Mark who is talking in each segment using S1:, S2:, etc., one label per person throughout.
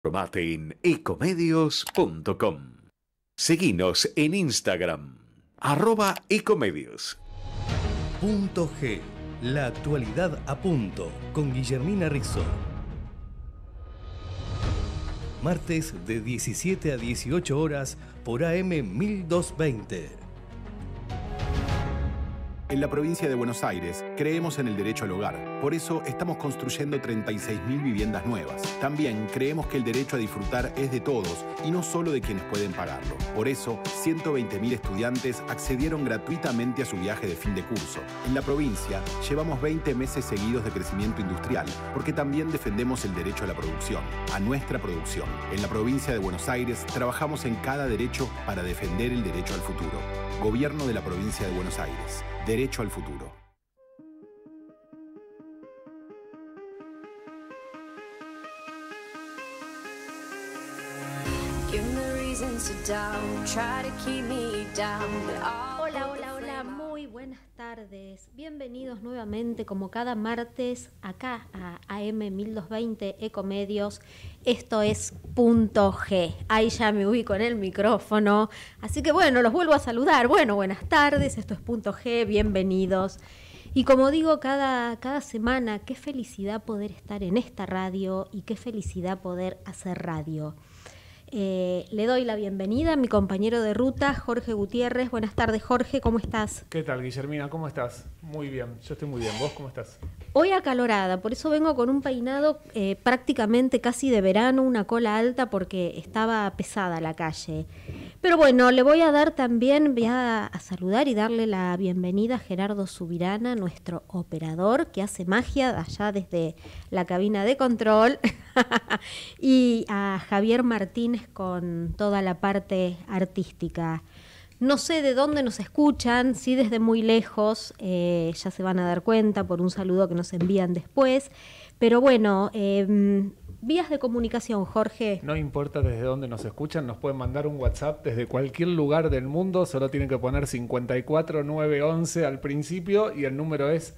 S1: Informate en ecomedios.com. Seguinos en Instagram, @ecomedios.
S2: Punto G, la actualidad a punto, con Guillermina Rizzo. Martes de 17 a 18 horas por AM 1220.
S3: En la provincia de Buenos Aires creemos en el derecho al hogar. Por eso estamos construyendo 36.000 viviendas nuevas. También creemos que el derecho a disfrutar es de todos y no solo de quienes pueden pagarlo. Por eso, 120.000 estudiantes accedieron gratuitamente a su viaje de fin de curso. En la provincia llevamos 20 meses seguidos de crecimiento industrial, porque también defendemos el derecho a la producción, a nuestra producción. En la provincia de Buenos Aires trabajamos en cada derecho para defender el derecho al futuro. Gobierno de la provincia de Buenos Aires. Derecho al futuro.
S4: Hola, muy buenas tardes. Bienvenidos nuevamente, como cada martes, acá a AM 1220 Ecomedios. Esto es Punto G. Ahí ya me ubico en el micrófono. Así que bueno, los vuelvo a saludar. Bueno, buenas tardes, esto es Punto G, bienvenidos. Y como digo cada semana, qué felicidad poder estar en esta radio y qué felicidad poder hacer radio. Le doy la bienvenida a mi compañero de ruta, Jorge Gutiérrez. Buenas tardes, Jorge, ¿cómo estás?
S5: ¿Qué tal, Guillermina? ¿Cómo estás? Muy bien, yo estoy muy bien. ¿Vos cómo estás?
S4: Hoy acalorada, por eso vengo con un peinado prácticamente casi de verano, una cola alta porque estaba pesada la calle. Pero bueno, le voy a dar también, voy a saludar y darle la bienvenida a Gerardo Subirana, nuestro operador, que hace magia allá desde la cabina de control, y a Javier Martínez con toda la parte artística. No sé de dónde nos escuchan, sí desde muy lejos, ya se van a dar cuenta por un saludo que nos envían después, pero bueno, vías de comunicación, Jorge.
S5: No importa desde dónde nos escuchan, nos pueden mandar un WhatsApp desde cualquier lugar del mundo, solo tienen que poner 54911 al principio y el número es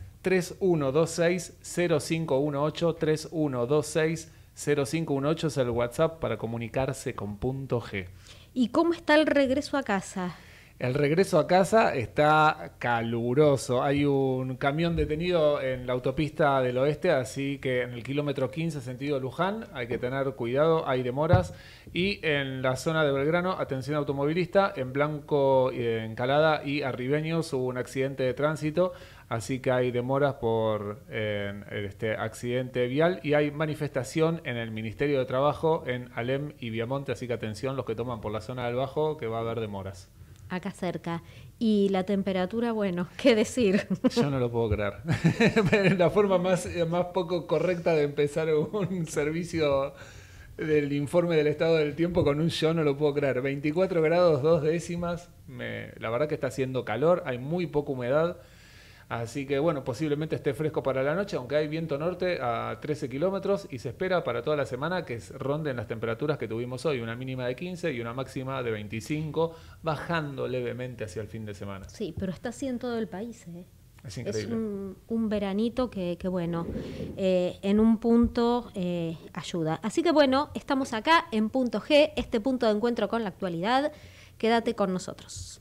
S5: 3126-0518, 3126-0518 es el WhatsApp para comunicarse con Punto G.
S4: ¿Y cómo está el regreso a casa?
S5: El regreso a casa está caluroso. Hay un camión detenido en la autopista del oeste, así que en el kilómetro 15 sentido Luján hay que tener cuidado, hay demoras. Y en la zona de Belgrano, atención automovilista, en Blanco, Encalada y Arribeños hubo un accidente de tránsito, así que hay demoras por este accidente vial y hay manifestación en el Ministerio de Trabajo en Alem y Viamonte, así que atención los que toman por la zona del Bajo que va a haber demoras.
S4: Acá cerca. Y la temperatura, bueno, ¿qué decir?
S5: Yo no lo puedo creer. La forma más poco correcta de empezar un servicio del informe del estado del tiempo con un yo no lo puedo creer. 24 grados 2 décimas. La verdad que está haciendo calor, hay muy poca humedad. Así que bueno, posiblemente esté fresco para la noche, aunque hay viento norte a 13 kilómetros y se espera para toda la semana que ronden las temperaturas que tuvimos hoy, una mínima de 15 y una máxima de 25, bajando levemente hacia el fin de semana.
S4: Sí, pero está así en todo el país, ¿eh?
S5: Es increíble.
S4: Es un veranito que bueno, en un punto ayuda. Así que bueno, estamos acá en Punto G, este punto de encuentro con la actualidad. Quédate con nosotros.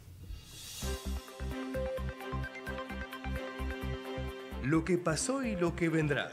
S2: Lo que pasó y lo que vendrá.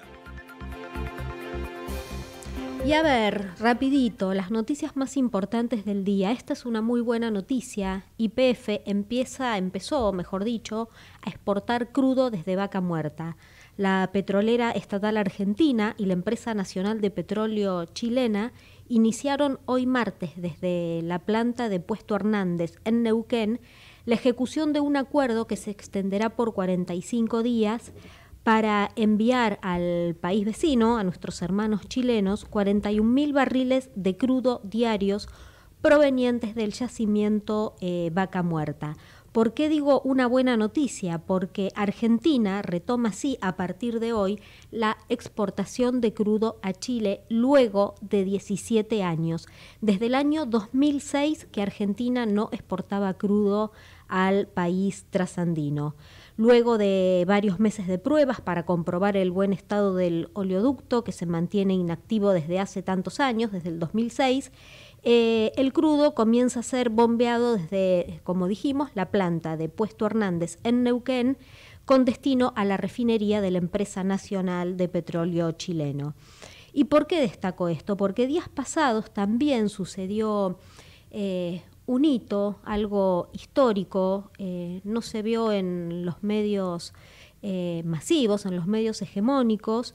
S4: Y a ver, rapidito, las noticias más importantes del día. Esta es una muy buena noticia. YPF empezó, mejor dicho, a exportar crudo desde Vaca Muerta. La petrolera estatal argentina y la empresa nacional de petróleo chilena iniciaron hoy martes desde la planta de Puesto Hernández en Neuquén la ejecución de un acuerdo que se extenderá por 45 días para enviar al país vecino, a nuestros hermanos chilenos, 41.000 barriles de crudo diarios provenientes del yacimiento Vaca Muerta. ¿Por qué digo una buena noticia? Porque Argentina retoma así a partir de hoy la exportación de crudo a Chile luego de 17 años. Desde el año 2006 que Argentina no exportaba crudo al país trasandino. Luego de varios meses de pruebas para comprobar el buen estado del oleoducto, que se mantiene inactivo desde hace tantos años, desde el 2006, el crudo comienza a ser bombeado desde, como dijimos, la planta de Puesto Hernández en Neuquén, con destino a la refinería de la Empresa Nacional de Petróleo Chileno. ¿Y por qué destaco esto? Porque días pasados también sucedió un hito, algo histórico, no se vio en los medios masivos, en los medios hegemónicos.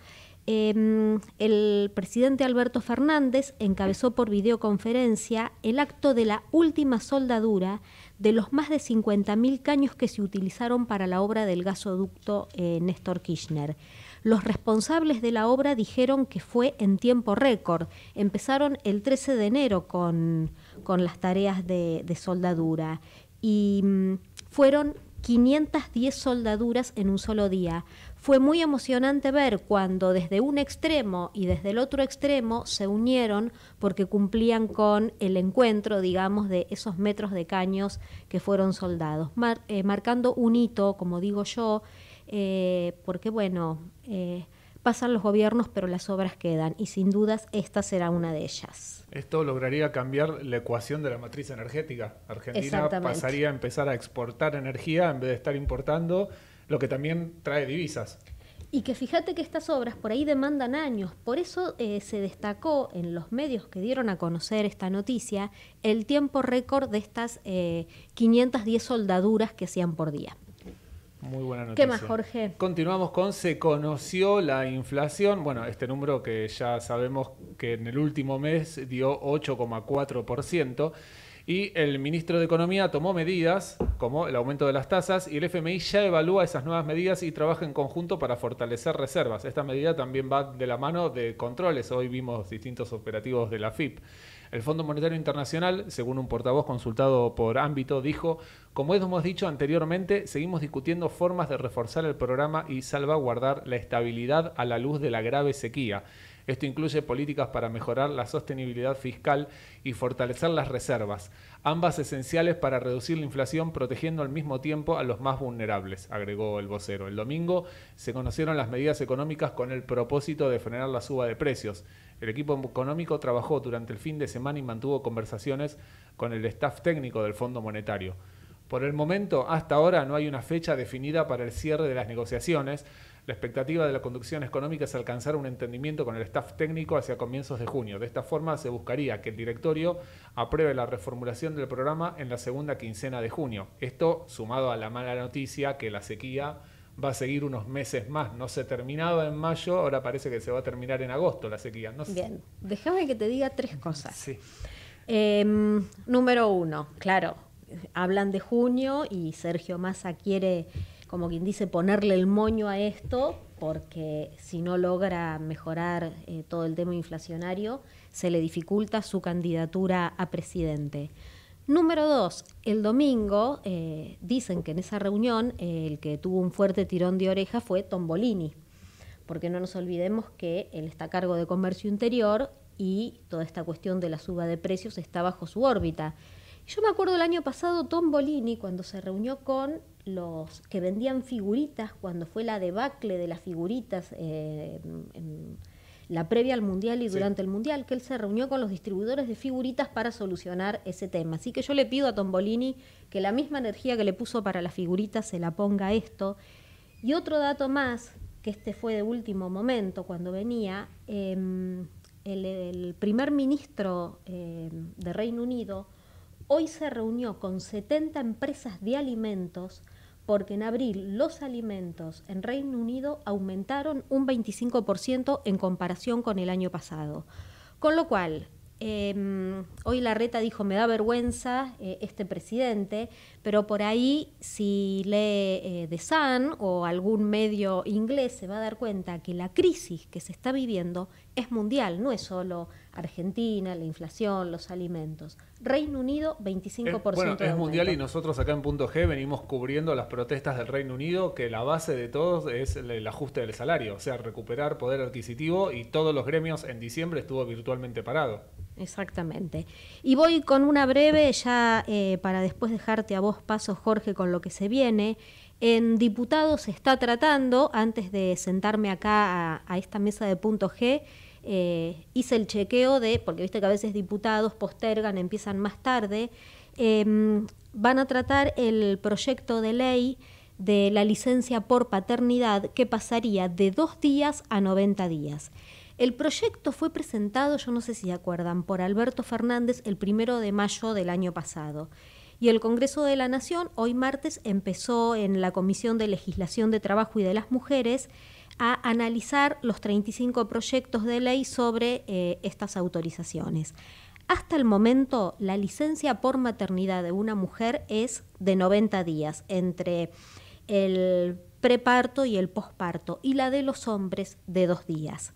S4: El presidente Alberto Fernández encabezó por videoconferencia el acto de la última soldadura de los más de 50.000 caños que se utilizaron para la obra del gasoducto Néstor Kirchner. Los responsables de la obra dijeron que fue en tiempo récord. Empezaron el 13 de enero con las tareas de soldadura y fueron 510 soldaduras en un solo día. Fue muy emocionante ver cuando desde un extremo y desde el otro extremo se unieron porque cumplían con el encuentro, digamos, de esos metros de caños que fueron soldados, marcando un hito, como digo yo, porque bueno, pasan los gobiernos pero las obras quedan y sin dudas esta será una de ellas.
S5: Esto lograría cambiar la ecuación de la matriz energética. Argentina pasaría a empezar a exportar energía en vez de estar importando, lo que también trae divisas.
S4: Y que fíjate que estas obras por ahí demandan años, por eso se destacó en los medios que dieron a conocer esta noticia el tiempo récord de estas 510 soldaduras que hacían por día.
S5: Muy buena noticia.
S4: ¿Qué más, Jorge?
S5: Continuamos con se conoció la inflación. Bueno, este número que ya sabemos que en el último mes dio 8,4%. Y el ministro de Economía tomó medidas como el aumento de las tasas y el FMI ya evalúa esas nuevas medidas y trabaja en conjunto para fortalecer reservas. Esta medida también va de la mano de controles. Hoy vimos distintos operativos de la FIP. El Fondo Monetario Internacional, según un portavoz consultado por Ámbito, dijo: como hemos dicho anteriormente, seguimos discutiendo formas de reforzar el programa y salvaguardar la estabilidad a la luz de la grave sequía. Esto incluye políticas para mejorar la sostenibilidad fiscal y fortalecer las reservas, ambas esenciales para reducir la inflación protegiendo al mismo tiempo a los más vulnerables, agregó el vocero. El domingo se conocieron las medidas económicas con el propósito de frenar la suba de precios. El equipo económico trabajó durante el fin de semana y mantuvo conversaciones con el staff técnico del Fondo Monetario. Por el momento, hasta ahora, no hay una fecha definida para el cierre de las negociaciones. La expectativa de la conducción económica es alcanzar un entendimiento con el staff técnico hacia comienzos de junio. De esta forma se buscaría que el directorio apruebe la reformulación del programa en la segunda quincena de junio. Esto sumado a la mala noticia que la sequía va a seguir unos meses más. No se terminaba en mayo, ahora parece que se va a terminar en agosto la sequía. No sé.
S4: Bien, déjame que te diga tres cosas.
S5: Sí.
S4: Número uno, claro, hablan de junio y Sergio Massa quiere, como quien dice, ponerle el moño a esto, porque si no logra mejorar todo el tema inflacionario, se le dificulta su candidatura a presidente. Número dos, el domingo dicen que en esa reunión el que tuvo un fuerte tirón de oreja fue Tombolini, porque no nos olvidemos que él está a cargo de Comercio Interior y toda esta cuestión de la suba de precios está bajo su órbita. Yo me acuerdo el año pasado Tombolini cuando se reunió con los que vendían figuritas, cuando fue la debacle de las figuritas en la previa al Mundial y durante el Mundial, que él se reunió con los distribuidores de figuritas para solucionar ese tema. Así que yo le pido a Tombolini que la misma energía que le puso para las figuritas se la ponga a esto. Y otro dato más, que este fue de último momento cuando venía, el primer ministro de Reino Unido hoy se reunió con 70 empresas de alimentos porque en abril los alimentos en Reino Unido aumentaron un 25% en comparación con el año pasado. Con lo cual, hoy Larreta dijo, me da vergüenza este presidente, pero por ahí si lee The Sun o algún medio inglés se va a dar cuenta que la crisis que se está viviendo es mundial, no es solo Argentina, la inflación, los alimentos. Reino Unido, 25%
S5: bueno,
S4: de
S5: es
S4: aumento.
S5: mundial y nosotros acá en Punto G venimos cubriendo las protestas del Reino Unido, que la base de todos es el ajuste del salario, o sea, recuperar poder adquisitivo, y todos los gremios en diciembre estuvo virtualmente parado.
S4: Exactamente. Y voy con una breve ya para después dejarte a vos paso, Jorge, con lo que se viene. En diputados se está tratando, antes de sentarme acá a esta mesa de punto G, hice el chequeo porque viste que a veces diputados postergan, empiezan más tarde, van a tratar el proyecto de ley de la licencia por paternidad que pasaría de 2 días a 90 días. El proyecto fue presentado, yo no sé si se acuerdan, por Alberto Fernández el 1 de mayo del año pasado. Y el Congreso de la Nación, hoy martes, empezó en la Comisión de Legislación de Trabajo y de las Mujeres a analizar los 35 proyectos de ley sobre estas autorizaciones. Hasta el momento, la licencia por maternidad de una mujer es de 90 días, entre el preparto y el posparto, y la de los hombres de 2 días.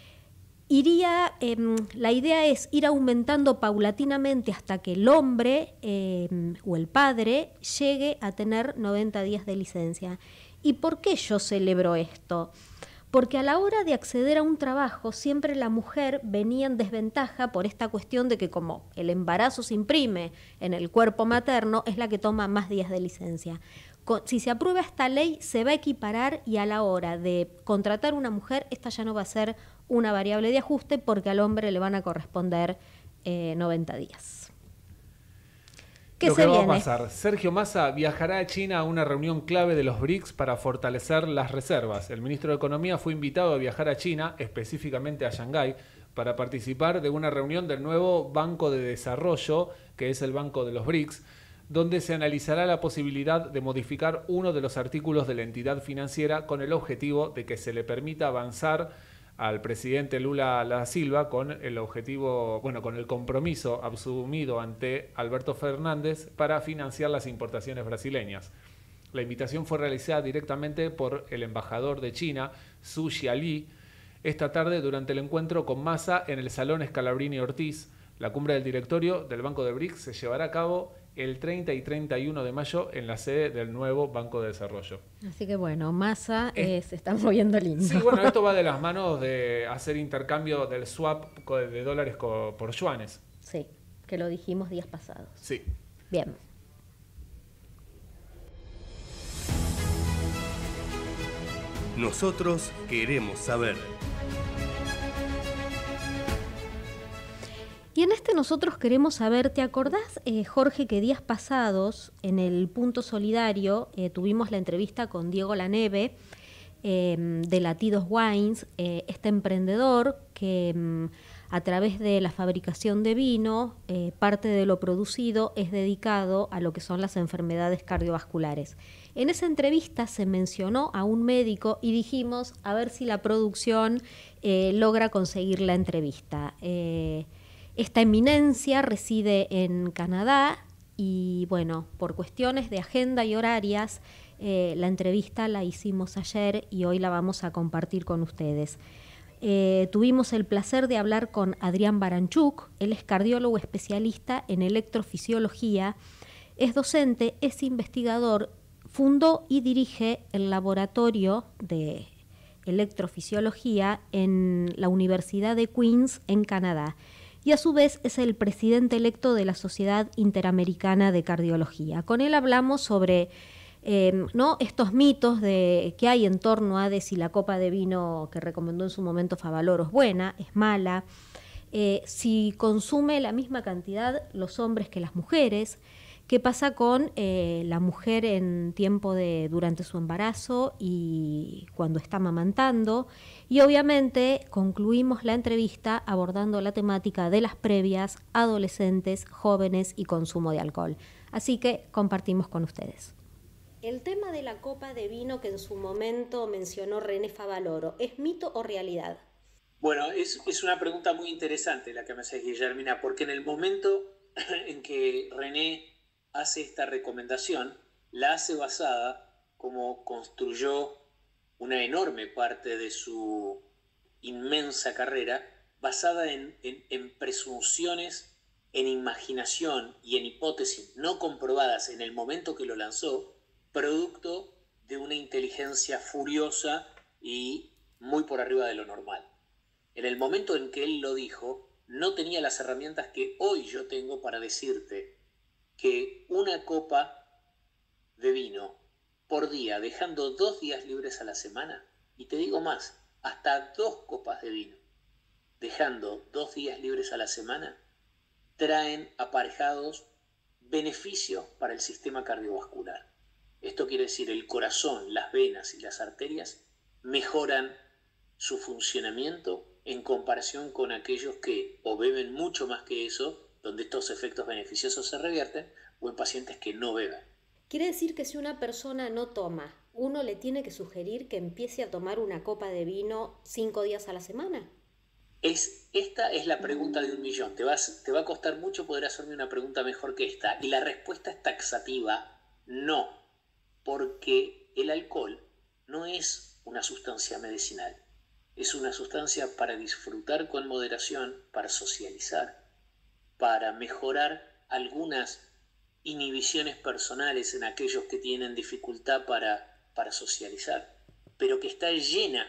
S4: La idea es ir aumentando paulatinamente hasta que el hombre o el padre llegue a tener 90 días de licencia. ¿Y por qué yo celebro esto? Porque a la hora de acceder a un trabajo siempre la mujer venía en desventaja por esta cuestión de que como el embarazo se imprime en el cuerpo materno, es la que toma más días de licencia. Si se aprueba esta ley, se va a equiparar y a la hora de contratar una mujer, esta ya no va a ser una variable de ajuste porque al hombre le van a corresponder 90 días.
S5: Lo que va a pasar, Sergio Massa viajará a China a una reunión clave de los BRICS para fortalecer las reservas. El ministro de Economía fue invitado a viajar a China, específicamente a Shanghái, para participar de una reunión del nuevo Banco de Desarrollo, que es el Banco de los BRICS, donde se analizará la posibilidad de modificar uno de los artículos de la entidad financiera con el objetivo de que se le permita avanzar al presidente Lula da Silva con el compromiso asumido ante Alberto Fernández para financiar las importaciones brasileñas. La invitación fue realizada directamente por el embajador de China, Zhu Xiali, esta tarde durante el encuentro con Massa en el Salón Scalabrini Ortiz. La cumbre del directorio del Banco de BRICS se llevará a cabo el 30 y 31 de mayo en la sede del nuevo Banco de Desarrollo.
S4: Así que bueno, Massa se está moviendo lindo.
S5: Sí, bueno, esto va de las manos de hacer intercambio del swap de dólares por yuanes.
S4: Sí, que lo dijimos días pasados.
S5: Sí.
S4: Bien.
S2: Nosotros queremos saber.
S4: Y en nosotros queremos saber, ¿te acordás, Jorge, que días pasados en el Punto Solidario tuvimos la entrevista con Diego Laneve de Latidos Wines, este emprendedor que a través de la fabricación de vino, parte de lo producido es dedicado a lo que son las enfermedades cardiovasculares. En esa entrevista se mencionó a un médico y dijimos a ver si la producción logra conseguir la entrevista. Esta eminencia reside en Canadá y, bueno, por cuestiones de agenda y horarias, la entrevista la hicimos ayer y hoy la vamos a compartir con ustedes. Tuvimos el placer de hablar con Adrián Baranchuk. Él es cardiólogo especialista en electrofisiología, es docente, es investigador, fundó y dirige el laboratorio de electrofisiología en la Universidad de Queens, en Canadá. Y a su vez es el presidente electo de la Sociedad Interamericana de Cardiología. Con él hablamos sobre estos mitos que hay en torno a si la copa de vino que recomendó en su momento Favaloro es buena, es mala, si consume la misma cantidad los hombres que las mujeres, qué pasa con la mujer durante su embarazo y cuando está amamantando. Y obviamente concluimos la entrevista abordando la temática de las previas, adolescentes, jóvenes y consumo de alcohol. Así que compartimos con ustedes. El tema de la copa de vino que en su momento mencionó René Favaloro, ¿es mito o realidad?
S6: Bueno, es una pregunta muy interesante la que me haces, Guillermina, porque en el momento en que René hace esta recomendación, la hace basada, como construyó una enorme parte de su inmensa carrera, basada en presunciones, en imaginación y en hipótesis no comprobadas en el momento que lo lanzó, producto de una inteligencia furiosa y muy por arriba de lo normal. En el momento en que él lo dijo, no tenía las herramientas que hoy yo tengo para decirte que una copa de vino por día, dejando 2 días libres a la semana, y te digo más, hasta 2 copas de vino, dejando 2 días libres a la semana, traen aparejados beneficios para el sistema cardiovascular. Esto quiere decir el corazón, las venas y las arterias mejoran su funcionamiento en comparación con aquellos que o beben mucho más que eso, donde estos efectos beneficiosos se revierten, o en pacientes que no beben.
S4: Quiere decir que si una persona no toma, uno le tiene que sugerir que empiece a tomar una copa de vino 5 días a la semana.
S6: Esta es la pregunta de 1.000.000. Te va a costar mucho poder hacerme una pregunta mejor que esta. Y la respuesta es taxativa, no. Porque el alcohol no es una sustancia medicinal. Es una sustancia para disfrutar con moderación, para socializar, para mejorar algunas inhibiciones personales en aquellos que tienen dificultad para socializar, pero que está llena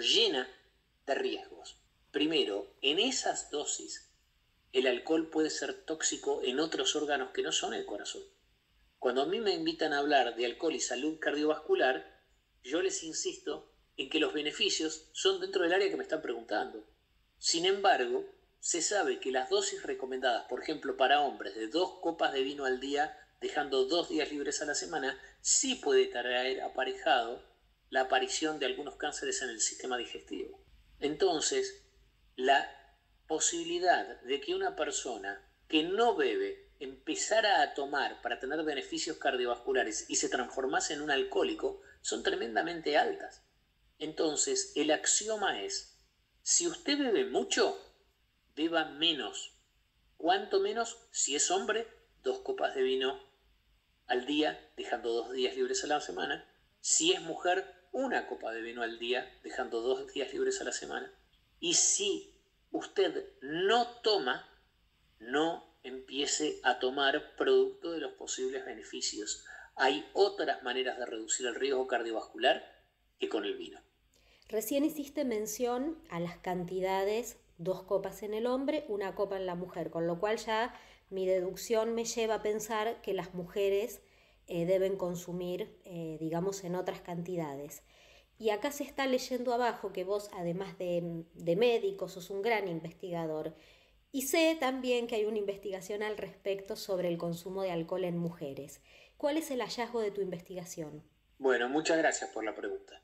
S6: de riesgos. Primero, en esas dosis, el alcohol puede ser tóxico en otros órganos que no son el corazón. Cuando a mí me invitan a hablar de alcohol y salud cardiovascular, yo les insisto en que los beneficios son dentro del área que me están preguntando. Sin embargo, se sabe que las dosis recomendadas, por ejemplo, para hombres, de 2 copas de vino al día, dejando 2 días libres a la semana, sí puede traer aparejado la aparición de algunos cánceres en el sistema digestivo. Entonces, la posibilidad de que una persona que no bebe empezara a tomar para tener beneficios cardiovasculares y se transformase en un alcohólico son tremendamente altas. Entonces, el axioma es, si usted bebe mucho, beba menos. ¿Cuánto menos? Si es hombre, 2 copas de vino al día, dejando 2 días libres a la semana. Si es mujer, 1 copa de vino al día, dejando 2 días libres a la semana. Y si usted no toma, no empiece a tomar producto de los posibles beneficios. Hay otras maneras de reducir el riesgo cardiovascular que con el vino.
S4: Recién hiciste mención a las cantidades, 2 copas en el hombre, 1 copa en la mujer, con lo cual ya mi deducción me lleva a pensar que las mujeres deben consumir, digamos, en otras cantidades. Y acá se está leyendo abajo que vos, además de médico, sos un gran investigador. Y sé también que hay una investigación al respecto sobre el consumo de alcohol en mujeres. ¿Cuál es el hallazgo de tu investigación?
S6: Bueno, muchas gracias por la pregunta.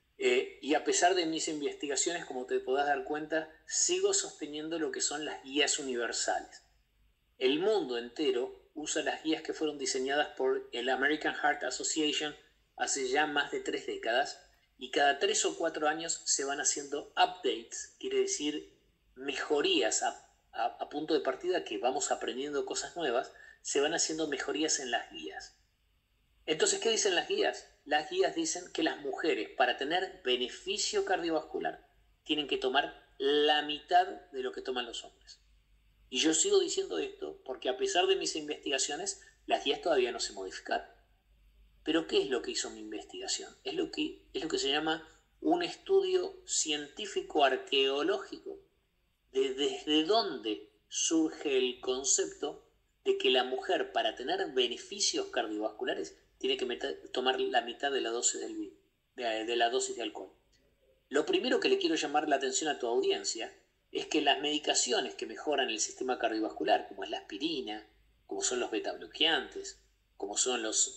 S6: Y a pesar de mis investigaciones, como te podrás dar cuenta, sigo sosteniendo lo que son las guías universales. El mundo entero usa las guías que fueron diseñadas por el American Heart Association hace ya más de 3 décadas, y cada 3 o 4 años se van haciendo updates, quiere decir mejorías a punto de partida, que vamos aprendiendo cosas nuevas, se van haciendo mejorías en las guías. Entonces, ¿qué dicen las guías? Las guías dicen que las mujeres, para tener beneficio cardiovascular, tienen que tomar la mitad de lo que toman los hombres. Y yo sigo diciendo esto porque, a pesar de mis investigaciones, las guías todavía no se modificaron. Pero ¿qué es lo que hizo mi investigación? Es lo que se llama un estudio científico arqueológico de desde dónde surge el concepto de que la mujer, para tener beneficios cardiovasculares, tiene que tomar la mitad de la dosis de la dosis de alcohol. Lo primero que le quiero llamar la atención a tu audiencia es que las medicaciones que mejoran el sistema cardiovascular, como es la aspirina, como son los beta-bloqueantes, como son los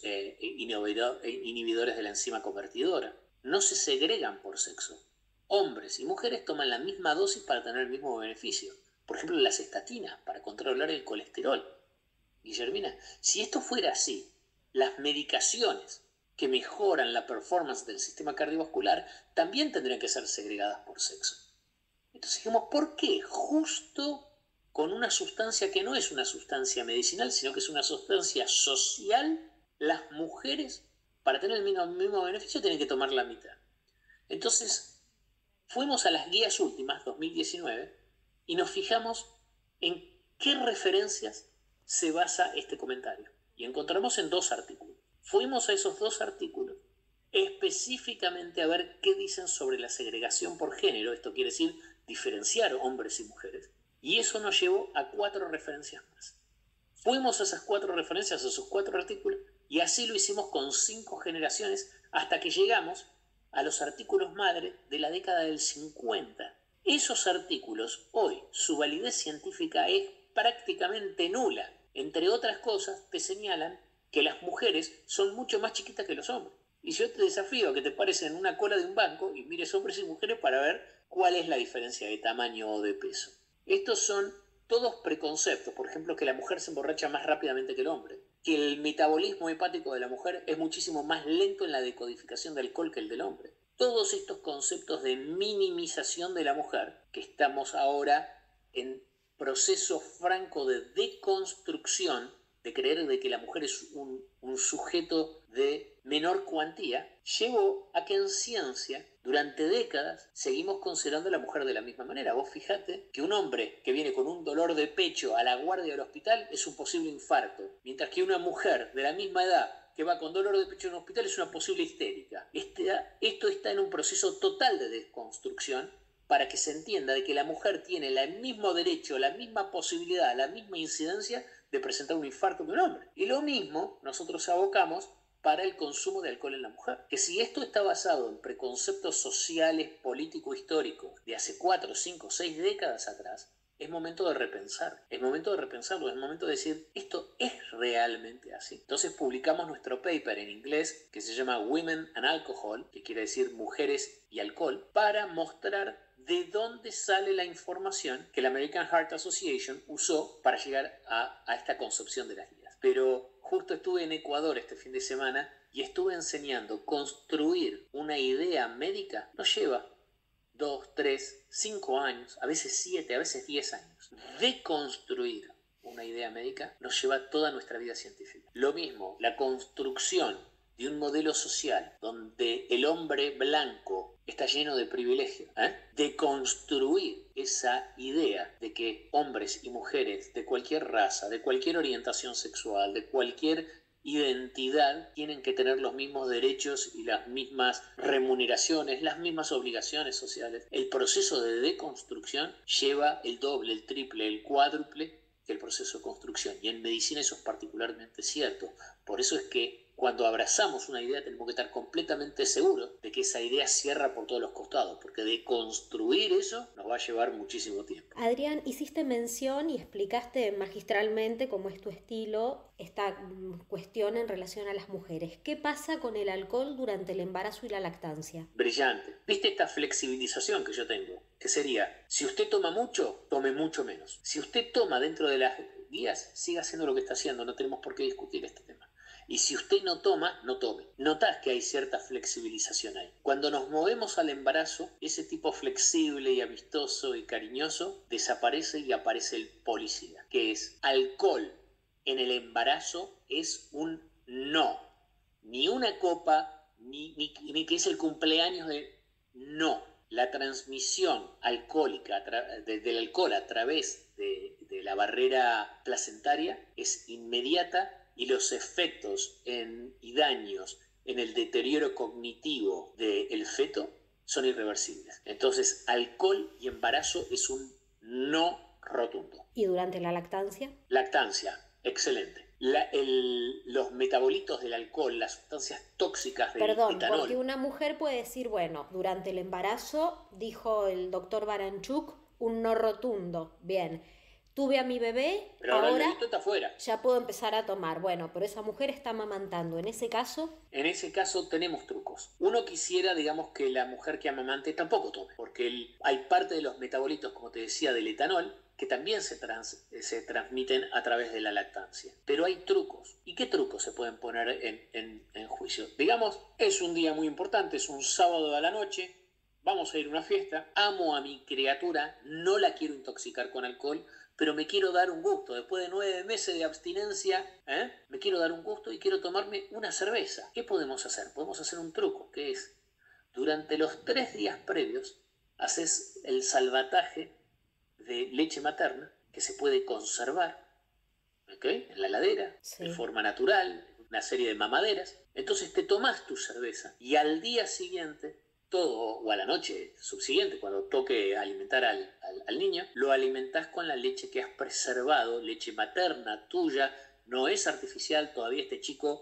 S6: inhibidores de la enzima convertidora, no se segregan por sexo. Hombres y mujeres toman la misma dosis para tener el mismo beneficio. Por ejemplo, las estatinas, para controlar el colesterol. Guillermina, si esto fuera así, las medicaciones que mejoran la performance del sistema cardiovascular también tendrían que ser segregadas por sexo. Entonces dijimos, ¿por qué justo con una sustancia que no es una sustancia medicinal, sino que es una sustancia social, las mujeres, para tener el mismo beneficio, tienen que tomar la mitad? Entonces, fuimos a las guías últimas, 2019, y nos fijamos en qué referencias se basa este comentario. Y encontramos en 2 artículos. Fuimos a esos 2 artículos específicamente a ver qué dicen sobre la segregación por género. Esto quiere decir diferenciar hombres y mujeres. Y eso nos llevó a 4 referencias más. Fuimos a esas 4 referencias, a esos 4 artículos, Y así lo hicimos con 5 generaciones hasta que llegamos a los artículos madre de la década del 50. Esos artículos, hoy, su validez científica es prácticamente nula. Entre otras cosas, te señalan que las mujeres son mucho más chiquitas que los hombres. Y yo te desafío a que te pares en una cola de un banco y mires hombres y mujeres para ver cuál es la diferencia de tamaño o de peso. Estos son todos preconceptos. Por ejemplo, que la mujer se emborracha más rápidamente que el hombre, que el metabolismo hepático de la mujer es muchísimo más lento en la decodificación de alcohol que el del hombre. Todos estos conceptos de minimización de la mujer, que estamos ahora en proceso franco de deconstrucción, de creer de que la mujer es un sujeto de menor cuantía, llevó a que en ciencia durante décadas seguimos considerando a la mujer de la misma manera. Vos fijate que un hombre que viene con un dolor de pecho a la guardia del hospital es un posible infarto, mientras que una mujer de la misma edad que va con dolor de pecho en un hospital es una posible histérica. Esto está en un proceso total de desconstrucción para que se entienda de que la mujer tiene el mismo derecho, la misma posibilidad, la misma incidencia de presentar un infarto que un hombre. Y lo mismo nosotros abocamos para el consumo de alcohol en la mujer. Que si esto está basado en preconceptos sociales, político-históricos de hace 4, 5, 6 décadas atrás, es momento de repensar, es momento de repensarlo, es momento de decir, esto es realmente así. Entonces publicamos nuestro paper en inglés que se llama Women and Alcohol, que quiere decir mujeres y alcohol, para mostrar de dónde sale la información que la American Heart Association usó para llegar a esta concepción de las guías. Pero justo estuve en Ecuador este fin de semana y estuve enseñando construir una idea médica. Nos lleva 2, 3, 5 años, a veces 7, a veces 10 años. Deconstruir una idea médica nos lleva toda nuestra vida científica. Lo mismo, la construcción de un modelo social donde el hombre blanco está lleno de privilegios. Deconstruir esa idea de que hombres y mujeres de cualquier raza, de cualquier orientación sexual, de cualquier identidad tienen que tener los mismos derechos y las mismas remuneraciones, las mismas obligaciones sociales. El proceso de deconstrucción lleva el doble, el triple, el cuádruple que el proceso de construcción. Y en medicina eso es particularmente cierto. Por eso es que cuando abrazamos una idea tenemos que estar completamente seguros de que esa idea cierra por todos los costados, porque deconstruir eso nos va a llevar muchísimo tiempo.
S4: Adrián, hiciste mención y explicaste magistralmente cómo es tu estilo esta cuestión en relación a las mujeres. ¿Qué pasa con el alcohol durante el embarazo y la lactancia?
S6: Brillante. ¿Viste esta flexibilización que yo tengo? Que sería, si usted toma mucho, tome mucho menos. Si usted toma dentro de las guías, siga haciendo lo que está haciendo, no tenemos por qué discutir este tema. Y si usted no toma, no tome. Notás que hay cierta flexibilización ahí. Cuando nos movemos al embarazo, ese tipo flexible y amistoso y cariñoso desaparece y aparece el policía, que es alcohol en el embarazo es un no. Ni una copa, ni que es el cumpleaños de no. La transmisión alcohólica del alcohol a través de la barrera placentaria es inmediata y los efectos y daños en el deterioro cognitivo del feto son irreversibles. Entonces, alcohol y embarazo es un no rotundo.
S4: ¿Y durante la lactancia?
S6: Lactancia, excelente. Los metabolitos del alcohol, las sustancias tóxicas del etanol.
S4: Porque una mujer puede decir, bueno, durante el embarazo, dijo el doctor Baranchuk, un no rotundo. Bien, tuve a mi bebé,
S6: pero ahora el está afuera.
S4: Ya puedo empezar a tomar. Bueno, pero esa mujer está amamantando. ¿En ese caso?
S6: En ese caso tenemos trucos. Uno quisiera, digamos, que la mujer que amamante tampoco tome, porque hay parte de los metabolitos, como te decía, del etanol, que también se transmiten a través de la lactancia. Pero hay trucos. ¿Y qué trucos se pueden poner en juicio? Digamos, es un día muy importante, es un sábado a la noche, vamos a ir a una fiesta, amo a mi criatura, no la quiero intoxicar con alcohol, pero me quiero dar un gusto. Después de 9 meses de abstinencia, me quiero dar un gusto y quiero tomarme una cerveza. ¿Qué podemos hacer? Podemos hacer un truco, que es, durante los 3 días previos, haces el salvataje de leche materna que se puede conservar, ¿okay?, en la heladera, sí, de forma natural, una serie de mamaderas. Entonces te tomás tu cerveza y al día siguiente, o a la noche subsiguiente, cuando toque alimentar al niño, lo alimentás con la leche que has preservado, leche materna tuya, no es artificial. Todavía este chico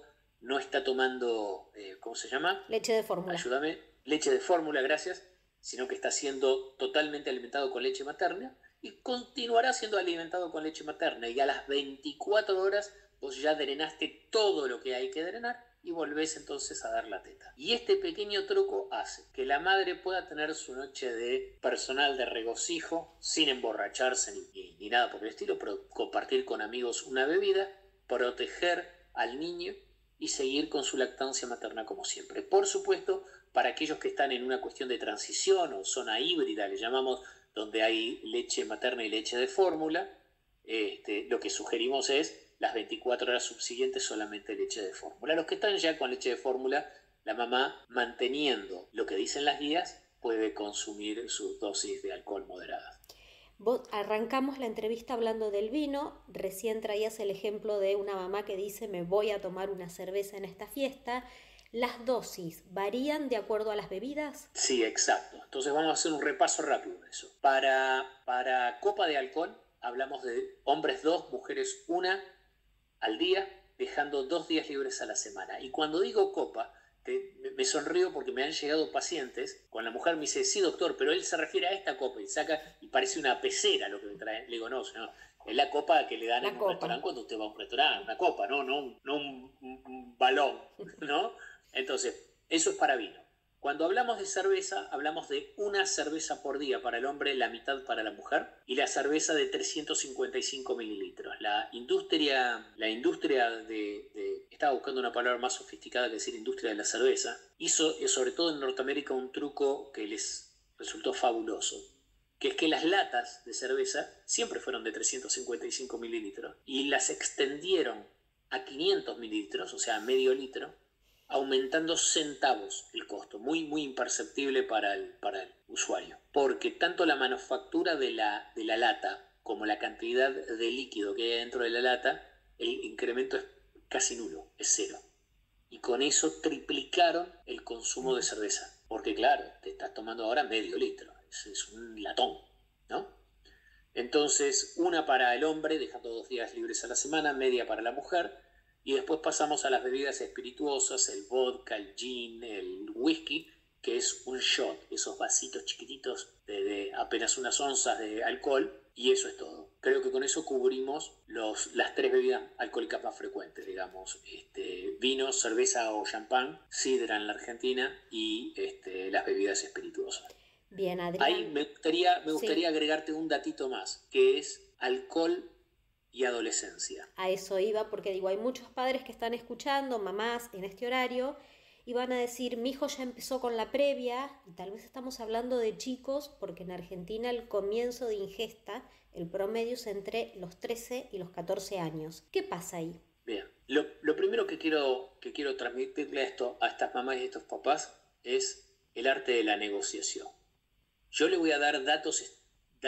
S6: no está tomando, ¿cómo se llama?
S4: Leche de fórmula.
S6: Ayúdame, leche de fórmula, gracias, sino que está siendo totalmente alimentado con leche materna y continuará siendo alimentado con leche materna. Y a las 24 horas vos ya drenaste todo lo que hay que drenar y volvés entonces a dar la teta. Y este pequeño truco hace que la madre pueda tener su noche de personal de regocijo sin emborracharse ni nada por el estilo, pero compartir con amigos una bebida, proteger al niño y seguir con su lactancia materna como siempre. Por supuesto, para aquellos que están en una cuestión de transición o zona híbrida, le llamamos, donde hay leche materna y leche de fórmula, lo que sugerimos es las 24 horas subsiguientes solamente leche de fórmula. Los que están ya con leche de fórmula, la mamá, manteniendo lo que dicen las guías, puede consumir sus dosis de alcohol moderadas.
S4: Vos arrancamos la entrevista hablando del vino, recién traías el ejemplo de una mamá que dice me voy a tomar una cerveza en esta fiesta. ¿Las dosis varían de acuerdo a las bebidas?
S6: Sí, exacto. Entonces vamos a hacer un repaso rápido de eso. Para copa de alcohol hablamos de hombres 2, mujeres 1 al día, dejando 2 días libres a la semana. Y cuando digo copa, me sonrío porque me han llegado pacientes, con la mujer me dice, sí doctor, pero él se refiere a esta copa y saca y parece una pecera lo que me trae. Le digo, no, señor, es la copa que le dan en un restaurante cuando usted va a un restaurante, una copa, no un balón, ¿no? Entonces, eso es para vino. Cuando hablamos de cerveza, hablamos de una cerveza por día para el hombre, la mitad para la mujer, y la cerveza de 355 mililitros. La industria estaba buscando una palabra más sofisticada que decir industria de la cerveza, hizo, sobre todo en Norteamérica, un truco que les resultó fabuloso, que es que las latas de cerveza siempre fueron de 355 mililitros, y las extendieron a 500 mililitros, o sea, medio litro, aumentando centavos el costo, muy imperceptible para el usuario, porque tanto la manufactura de la lata como la cantidad de líquido que hay dentro de la lata, el incremento es casi nulo, es cero, y con eso triplicaron el consumo de cerveza, porque claro, te estás tomando ahora medio litro, es un latón, ¿no? Entonces, una para el hombre, dejando 2 días libres a la semana, media para la mujer. Y después pasamos a las bebidas espirituosas, el vodka, el gin, el whisky, que es un shot, esos vasitos chiquititos de apenas unas onzas de alcohol, y eso es todo. Creo que con eso cubrimos las 3 bebidas alcohólicas más frecuentes, digamos, vino, cerveza o champán, sidra en la Argentina y las bebidas espirituosas.
S4: Bien, Adrián.
S6: Ahí me gustaría agregarte un datito más, que es alcohol y adolescencia.
S4: A eso iba, porque digo, hay muchos padres que están escuchando, mamás en este horario, y van a decir, mi hijo ya empezó con la previa, y tal vez estamos hablando de chicos, porque en Argentina el comienzo de ingesta, el promedio es entre los 13 y los 14 años. ¿Qué pasa ahí?
S6: Bien, lo primero que quiero transmitirle a estas mamás y a estos papás es el arte de la negociación. Yo le voy a dar datos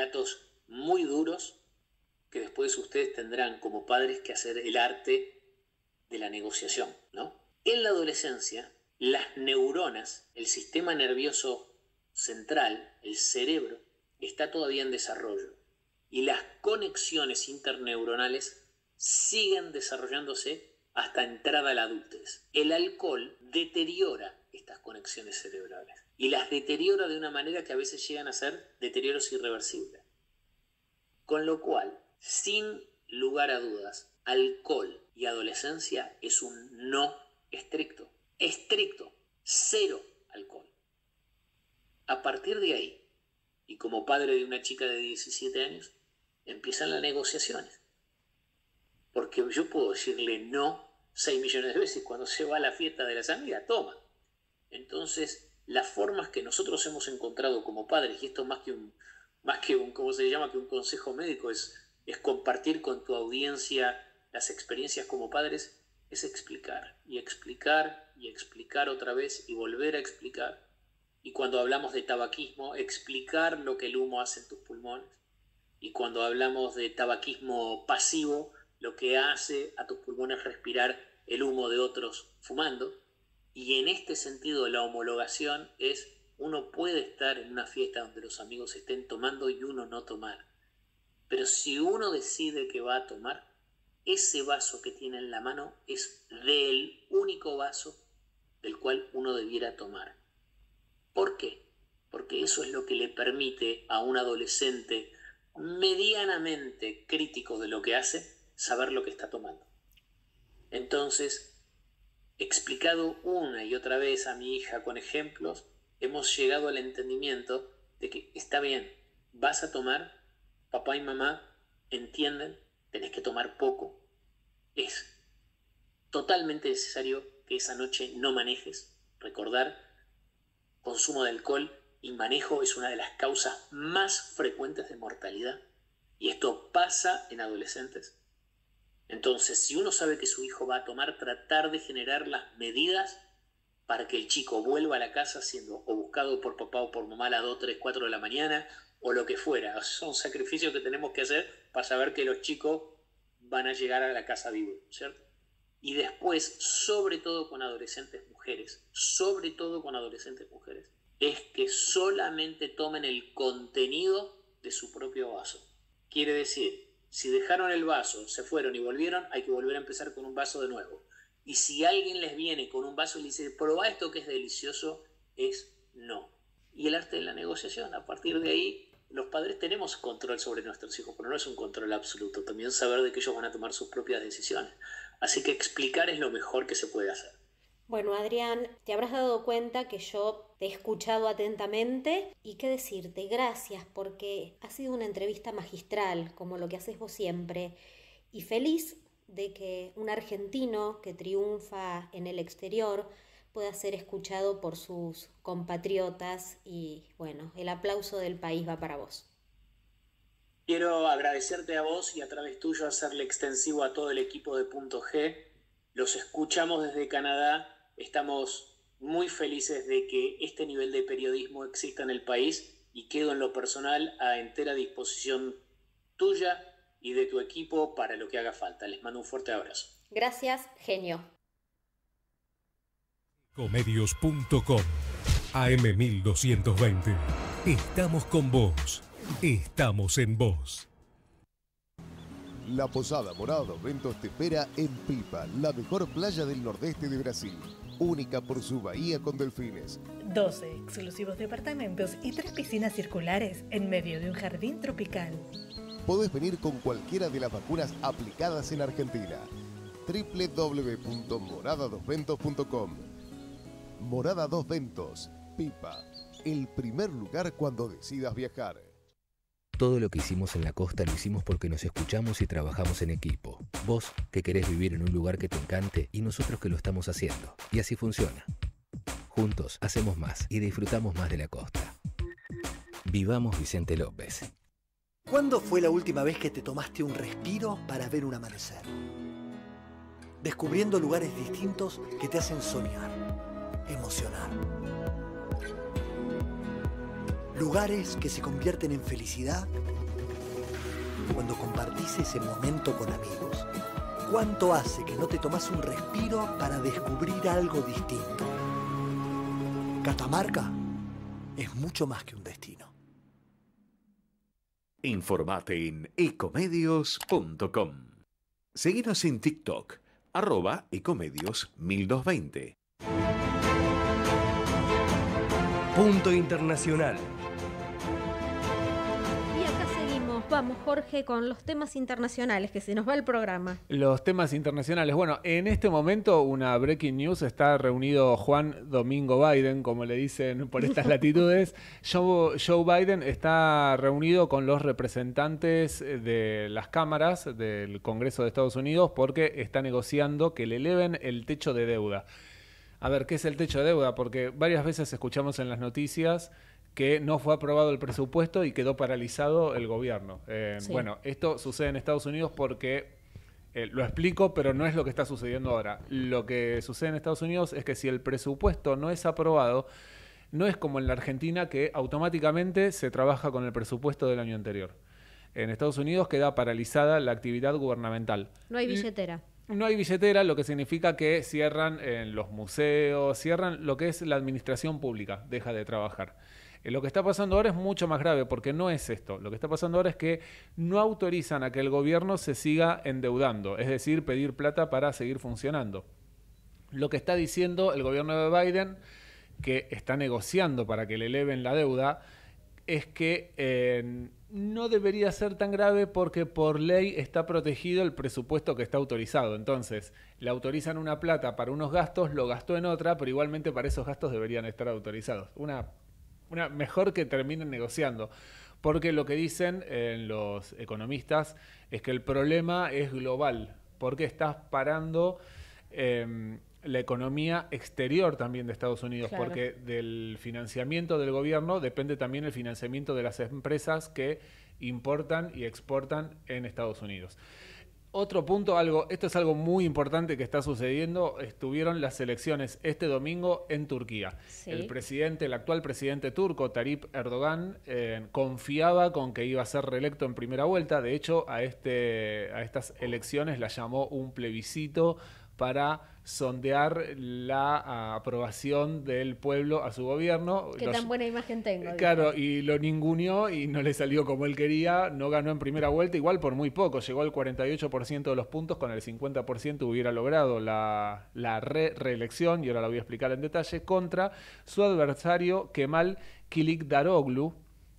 S6: muy duros que después ustedes tendrán como padres que hacer el arte de la negociación, ¿no? En la adolescencia, las neuronas, el sistema nervioso central, el cerebro, está todavía en desarrollo y las conexiones interneuronales siguen desarrollándose hasta entrada a la adultez. El alcohol deteriora estas conexiones cerebrales y las deteriora de una manera que a veces llegan a ser deterioros irreversibles. Con lo cual, sin lugar a dudas, alcohol y adolescencia es un no estricto. Estricto, 0 alcohol. A partir de ahí, y como padre de una chica de 17 años, empiezan las negociaciones. Porque yo puedo decirle no 6 millones de veces cuando se va a la fiesta de las amigas, toma. Entonces, las formas que nosotros hemos encontrado como padres, y esto más que un ¿cómo se llama? Que un consejo médico es compartir con tu audiencia las experiencias como padres, es explicar y explicar y explicar otra vez y volver a explicar. Y cuando hablamos de tabaquismo, explicar lo que el humo hace en tus pulmones. Y cuando hablamos de tabaquismo pasivo, lo que hace a tus pulmones respirar el humo de otros fumando. Y en este sentido la homologación es, uno puede estar en una fiesta donde los amigos estén tomando y uno no tomar. Pero si uno decide que va a tomar, ese vaso que tiene en la mano es del único vaso del cual uno debiera tomar. ¿Por qué? Porque eso es lo que le permite a un adolescente medianamente crítico de lo que hace, saber lo que está tomando. Entonces, explicado una y otra vez a mi hija con ejemplos, hemos llegado al entendimiento de que está bien, vas a tomar, papá y mamá entienden, tenés que tomar poco. Es totalmente necesario que esa noche no manejes. Recordar, consumo de alcohol y manejo es una de las causas más frecuentes de mortalidad. Y esto pasa en adolescentes. Entonces, si uno sabe que su hijo va a tomar, tratar de generar las medidas para que el chico vuelva a la casa siendo o buscado por papá o por mamá a las 2, 3, 4 de la mañana o lo que fuera. Son sacrificios que tenemos que hacer para saber que los chicos van a llegar a la casa vivos, ¿cierto? Y después, sobre todo con adolescentes mujeres, es que solamente tomen el contenido de su propio vaso. Quiere decir, si dejaron el vaso, se fueron y volvieron, hay que volver a empezar con un vaso de nuevo. Y si alguien les viene con un vaso y le dice, probá esto que es delicioso, es no. Y el arte de la negociación, a partir de ahí, los padres tenemos control sobre nuestros hijos, pero no es un control absoluto. También saber de que ellos van a tomar sus propias decisiones. Así que explicar es lo mejor que se puede hacer.
S4: Bueno, Adrián, te habrás dado cuenta que yo te he escuchado atentamente y qué decirte, gracias porque ha sido una entrevista magistral, como lo que haces vos siempre, y feliz de que un argentino que triunfa en el exterior pueda ser escuchado por sus compatriotas y, bueno, el aplauso del país va para vos.
S6: Quiero agradecerte a vos y a través tuyo hacerle extensivo a todo el equipo de Punto G. Los escuchamos desde Canadá. Estamos muy felices de que este nivel de periodismo exista en el país y quedo en lo personal a entera disposición tuya y de tu equipo para lo que haga falta. Les mando un fuerte abrazo.
S4: Gracias, genio.
S2: Ecomedios.com AM1220. Estamos con vos. Estamos en vos.
S7: La Posada Morada dos Ventos te espera en Pipa, la mejor playa del nordeste de Brasil. Única por su bahía con delfines.
S8: 12 exclusivos departamentos y 3 piscinas circulares en medio de un jardín tropical.
S7: Podés venir con cualquiera de las vacunas aplicadas en Argentina. www.moradadosventos.com. Morada Dos Ventos, Pipa. El primer lugar cuando decidas viajar.
S9: Todo lo que hicimos en la costa lo hicimos porque nos escuchamos y trabajamos en equipo. Vos, que querés vivir en un lugar que te encante, y nosotros que lo estamos haciendo. Y así funciona. Juntos hacemos más y disfrutamos más de la costa. Vivamos Vicente López.
S10: ¿Cuándo fue la última vez que te tomaste un respiro para ver un amanecer? Descubriendo lugares distintos que te hacen soñar, emocionar. Lugares que se convierten en felicidad cuando compartís ese momento con amigos. ¿Cuánto hace que no te tomás un respiro para descubrir algo distinto? Catamarca es mucho más que un destino.
S1: Informate en ecomedios.com. Seguinos en TikTok, @ecomedios1220.
S2: Punto Internacional.
S4: Y acá seguimos. Vamos, Jorge, con los temas internacionales, que se nos va el programa.
S5: Los temas internacionales. Bueno, en este momento una breaking news, está reunido Juan Domingo Biden, como le dicen por estas latitudes. Joe Biden está reunido con los representantes de las cámaras del Congreso de Estados Unidos porque está negociando que le eleven el techo de deuda. A ver, ¿qué es el techo de deuda? Porque varias veces escuchamos en las noticias que no fue aprobado el presupuesto y quedó paralizado el gobierno.
S4: Sí.
S5: Bueno, esto sucede en Estados Unidos porque, lo explico, pero no es lo que está sucediendo ahora. Lo que sucede en Estados Unidos es que si el presupuesto no es aprobado, no es como en la Argentina que automáticamente se trabaja con el presupuesto del año anterior. En Estados Unidos queda paralizada la actividad gubernamental.
S4: No hay billetera.
S5: No hay billetera, lo que significa que cierran los museos, cierran lo que es la administración pública, deja de trabajar. Lo que está pasando ahora es mucho más grave, porque no es esto. Lo que está pasando ahora es que no autorizan a que el gobierno se siga endeudando, es decir, pedir plata para seguir funcionando. Lo que está diciendo el gobierno de Biden, que está negociando para que le eleven la deuda, es que no debería ser tan grave porque por ley está protegido el presupuesto que está autorizado. Entonces, le autorizan una plata para unos gastos, lo gastó en otra, pero igualmente para esos gastos deberían estar autorizados. Una mejor que terminen negociando. Porque lo que dicen los economistas es que el problema es global, porque estás parando la economía exterior también de Estados Unidos,
S4: claro,
S5: porque del financiamiento del gobierno depende también el financiamiento de las empresas que importan y exportan en Estados Unidos. Otro punto, esto es algo muy importante que está sucediendo, estuvieron las elecciones este domingo en Turquía.
S4: Sí.
S5: El actual presidente turco, Tayyip Erdogan, confiaba con que iba a ser reelecto en primera vuelta. De hecho, a estas elecciones las llamó un plebiscito para sondear la aprobación del pueblo a su gobierno.
S4: Qué tan buena imagen tengo.
S5: Claro, y lo ninguneó y no le salió como él quería, no ganó en primera vuelta, igual por muy poco, llegó al 48% de los puntos, con el 50% hubiera logrado la reelección, y ahora la voy a explicar en detalle, contra su adversario Kemal Kılıçdaroğlu,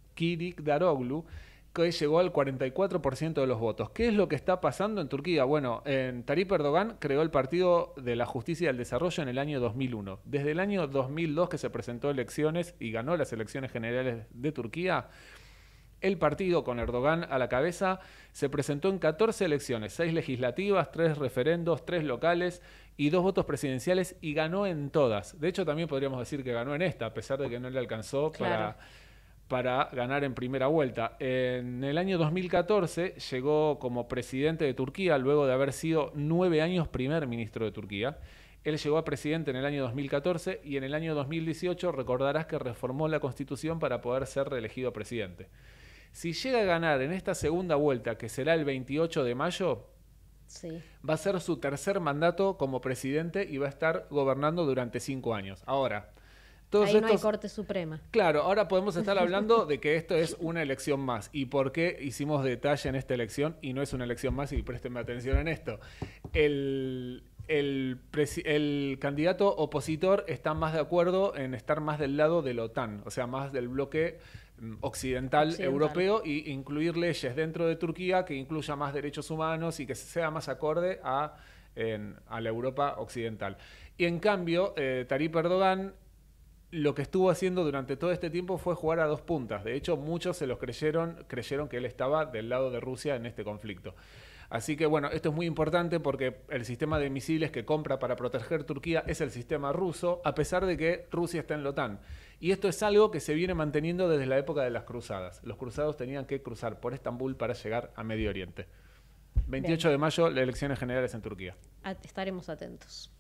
S5: que llegó al 44% de los votos. ¿Qué es lo que está pasando en Turquía? Bueno, Tayyip Erdogan creó el Partido de la Justicia y el Desarrollo en el año 2001. Desde el año 2002 que se presentó elecciones y ganó las elecciones generales de Turquía, el partido con Erdogan a la cabeza se presentó en 14 elecciones, 6 legislativas, 3 referendos, 3 locales y 2 votos presidenciales, y ganó en todas. De hecho, también podríamos decir que ganó en esta, a pesar de que no le alcanzó para ganar en primera vuelta. En el año 2014 llegó como presidente de Turquía, luego de haber sido 9 años primer ministro de Turquía. Él llegó a presidente en el año 2014 y en el año 2018 recordarás que reformó la Constitución para poder ser reelegido presidente. Si llega a ganar en esta segunda vuelta, que será el 28 de mayo,
S4: sí,
S5: va a ser su tercer mandato como presidente y va a estar gobernando durante 5 años. Ahora,
S4: ahí no hay Corte Suprema.
S5: Claro, ahora podemos estar hablando de que esto es una elección más. ¿Y por qué hicimos detalle en esta elección? Y no es una elección más, y préstenme atención en esto. El candidato opositor está más de acuerdo en estar más del lado de la OTAN, o sea, más del bloque occidental europeo, e incluir leyes dentro de Turquía que incluya más derechos humanos y que sea más acorde a la Europa occidental. Y en cambio, Tayyip Erdogan lo que estuvo haciendo durante todo este tiempo fue jugar a dos puntas. De hecho, muchos se los creyeron que él estaba del lado de Rusia en este conflicto. Así que bueno, esto es muy importante porque el sistema de misiles que compra para proteger Turquía es el sistema ruso, a pesar de que Rusia está en la OTAN. Y esto es algo que se viene manteniendo desde la época de las cruzadas. Los cruzados tenían que cruzar por Estambul para llegar a Medio Oriente. 28 de mayo, las elecciones generales en Turquía.
S4: Estaremos atentos.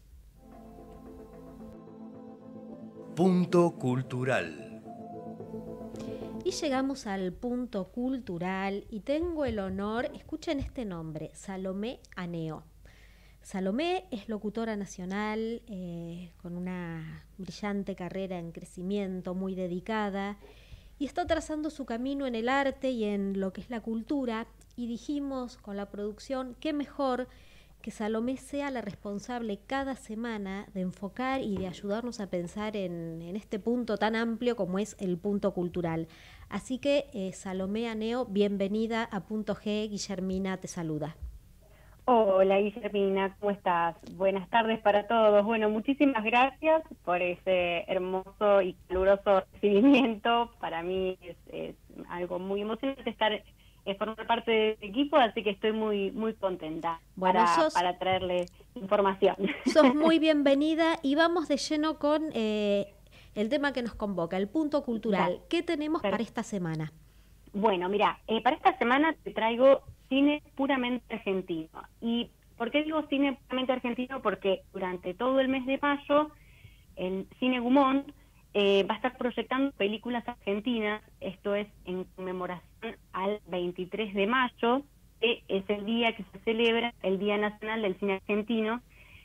S2: Punto cultural.
S4: Y llegamos al punto cultural y tengo el honor, escuchen este nombre, Salomé Aneo. Salomé es locutora nacional con una brillante carrera en crecimiento, muy dedicada, y está trazando su camino en el arte y en lo que es la cultura, y dijimos con la producción, qué mejor que Salomé sea la responsable cada semana de enfocar y de ayudarnos a pensar en este punto tan amplio como es el punto cultural. Así que, Salomé Aneo, bienvenida a Punto G. Guillermina te saluda.
S11: Hola Guillermina, ¿cómo estás? Buenas tardes para todos. Bueno, muchísimas gracias por ese hermoso y caluroso recibimiento. Para mí es algo muy emocionante estar formar parte del equipo, así que estoy muy contenta para traerle información.
S4: Sos muy bienvenida y vamos de lleno con el tema que nos convoca, el punto cultural. ¿Qué tenemos para esta semana?
S11: Bueno, mira, para esta semana te traigo cine puramente argentino. ¿Y por qué digo cine puramente argentino? Porque durante todo el mes de mayo el Cine Gumont va a estar proyectando películas argentinas, esto es en conmemoración al 23 de mayo, que es el día que se celebra el Día Nacional del Cine Argentino,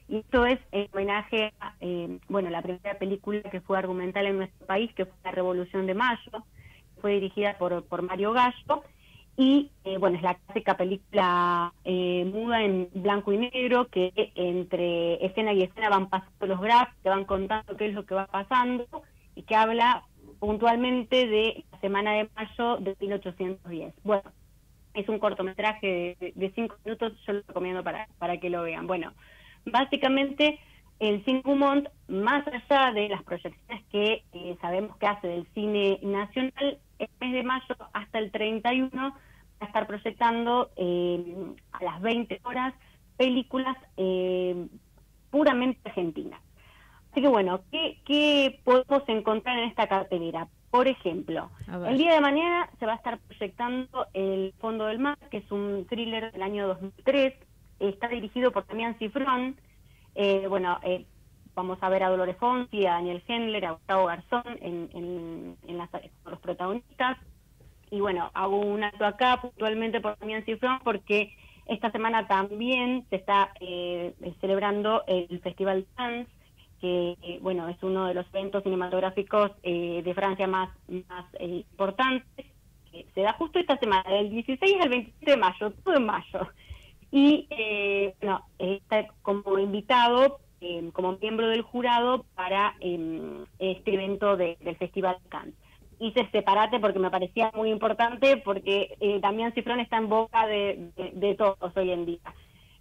S11: Y esto es en homenaje a, la primera película que fue argumental en nuestro país, que fue La Revolución de Mayo, fue dirigida por Mario Gallo, y es la clásica película muda en blanco y negro, que entre escena y escena van pasando los grafos, te van contando qué es lo que va pasando, y que habla puntualmente de la semana de mayo de 1810. Bueno, es un cortometraje de 5 minutos, yo lo recomiendo para que lo vean. Bueno, básicamente el Cine Gaumont, más allá de las proyecciones que sabemos que hace del cine nacional, el mes de mayo hasta el 31 va a estar proyectando a las 20 horas películas puramente argentinas. Así que bueno, ¿qué podemos encontrar en esta cartelera? Por ejemplo, el día de mañana se va a estar proyectando El Fondo del Mar, que es un thriller del año 2003, está dirigido por Damián Cifrón. Vamos a ver a Dolores Fonsi, a Daniel Hendler, a Gustavo Garzón en los protagonistas. Y bueno, hago un acto acá puntualmente por Damián Cifrón porque esta semana también se está celebrando el Festival Cannes, que es uno de los eventos cinematográficos de Francia más importantes, que se da justo esta semana, del 16 al 27 de mayo, todo en mayo. Y está como invitado, como miembro del jurado para este evento del Festival de Cannes. Hice separate porque me parecía muy importante, porque Damián Cifrón está en boca de todos hoy en día.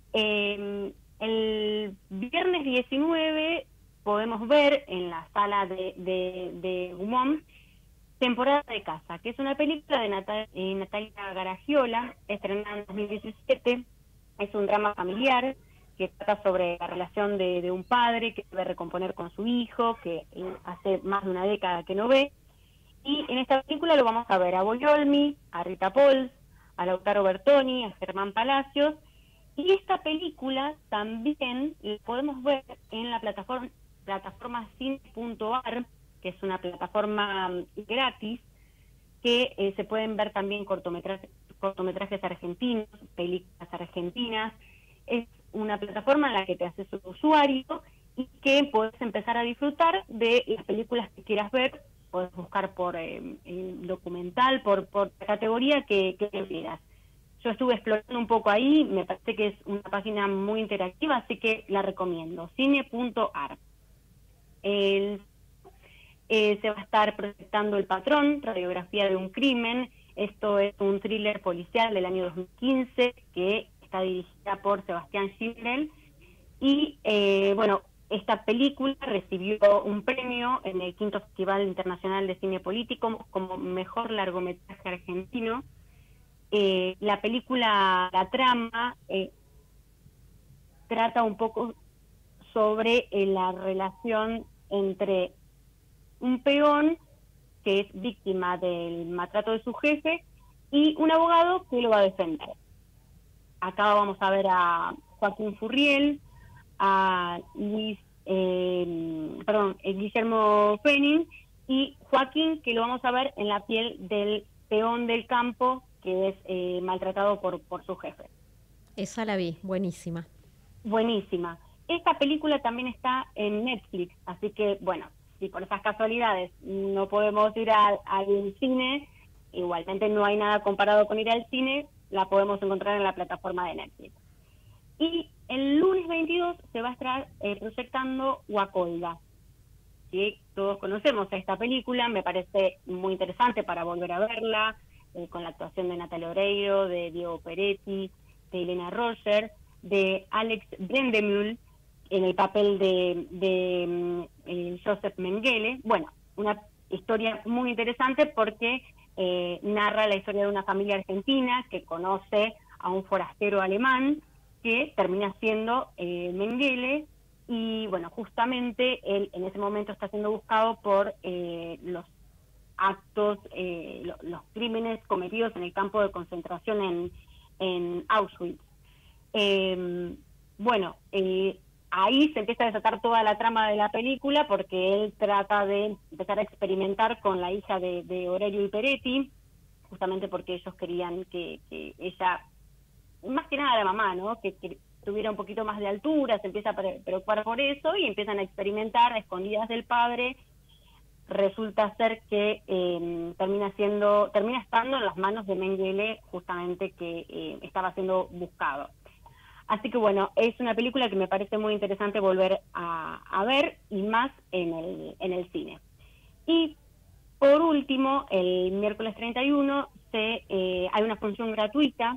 S11: El viernes 19 podemos ver en la sala de Gaumont Temporada de Casa, que es una película de Natalia Garagiola, estrenada en 2017. Es un drama familiar que trata sobre la relación de un padre que debe recomponer con su hijo, que hace más de una década que no ve. Y en esta película lo vamos a ver a Bogliolmi, a Rita Pols, a Lautaro Bertoni, a Germán Palacios. Y esta película también la podemos ver en la plataforma cine.ar, que es una plataforma gratis, que se pueden ver también cortometrajes argentinos, películas argentinas. Es una plataforma en la que te haces un usuario y que puedes empezar a disfrutar de las películas que quieras ver. Puedes buscar por documental, por categoría que quieras. Yo estuve explorando un poco ahí, me parece que es una página muy interactiva, así que la recomiendo, cine.ar. Se va a estar proyectando El Patrón, radiografía de un crimen. Esto es un thriller policial del año 2015 que está dirigida por Sebastián Gimrel. Y esta película recibió un premio en el 5º Festival Internacional de Cine Político como mejor largometraje argentino. La película, la trama, trata un poco sobre la relación entre un peón que es víctima del maltrato de su jefe y un abogado que lo va a defender. Acá vamos a ver a Joaquín Furriel, a Guillermo Fenning, y Joaquín, que lo vamos a ver en la piel del peón del campo que es maltratado por su jefe.
S4: Esa la vi, buenísima.
S11: Buenísima. Esta película también está en Netflix, así que, bueno, si por esas casualidades no podemos ir al cine, igualmente no hay nada comparado con ir al cine, la podemos encontrar en la plataforma de Netflix. Y el lunes 22 se va a estar proyectando Guacolda, que todos conocemos esta película, me parece muy interesante para volver a verla, con la actuación de Natalia Oreiro, de Diego Peretti, de Elena Roger, de Alex Brendemühl, en el papel de Joseph Mengele. Bueno, una historia muy interesante porque narra la historia de una familia argentina que conoce a un forastero alemán que termina siendo Mengele, y bueno, justamente él en ese momento está siendo buscado por los actos, los crímenes cometidos en el campo de concentración en Auschwitz. Ahí se empieza a desatar toda la trama de la película porque él trata de empezar a experimentar con la hija de Aurelio y Peretti, justamente porque ellos querían que ella, más que nada la mamá, ¿no? Que tuviera un poquito más de altura, se empieza a preocupar por eso y empiezan a experimentar a escondidas del padre. Resulta ser que termina estando en las manos de Mengele, justamente que estaba siendo buscado. Así que bueno, es una película que me parece muy interesante volver a ver, y más en el cine. Y por último, el miércoles 31 hay una función gratuita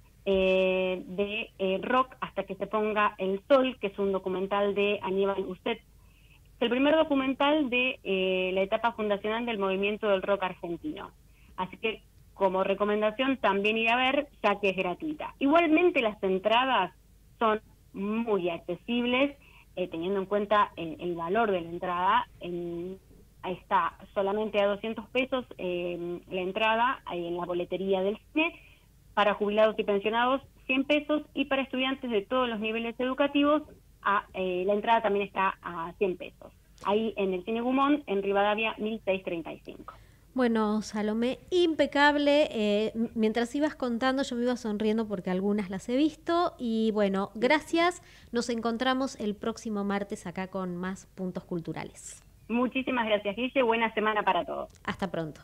S11: de Rock hasta que se ponga el sol, que es un documental de Aníbal Uset. Es el primer documental de la etapa fundacional del movimiento del rock argentino. Así que como recomendación también ir a ver, ya que es gratuita. Igualmente las entradas son muy accesibles, teniendo en cuenta el valor de la entrada. Está solamente a 200 pesos la entrada en la boletería del cine. Para jubilados y pensionados 100 pesos, y para estudiantes de todos los niveles educativos la entrada también está a 100 pesos. Ahí en el Cine Gumón, en Rivadavia 1635.
S4: Bueno, Salomé, impecable. Mientras ibas contando, yo me iba sonriendo porque algunas las he visto. Y bueno, gracias. Nos encontramos el próximo martes acá con más Puntos Culturales.
S11: Muchísimas gracias, Guille. Buena semana para todos.
S4: Hasta pronto.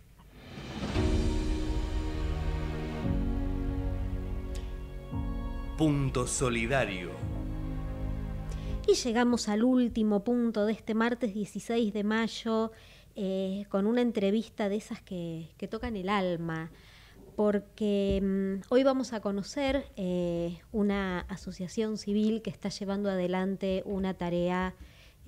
S2: Punto Solidario.
S4: Y llegamos al último punto de este martes 16 de mayo, con una entrevista de esas que tocan el alma, porque hoy vamos a conocer una asociación civil que está llevando adelante una tarea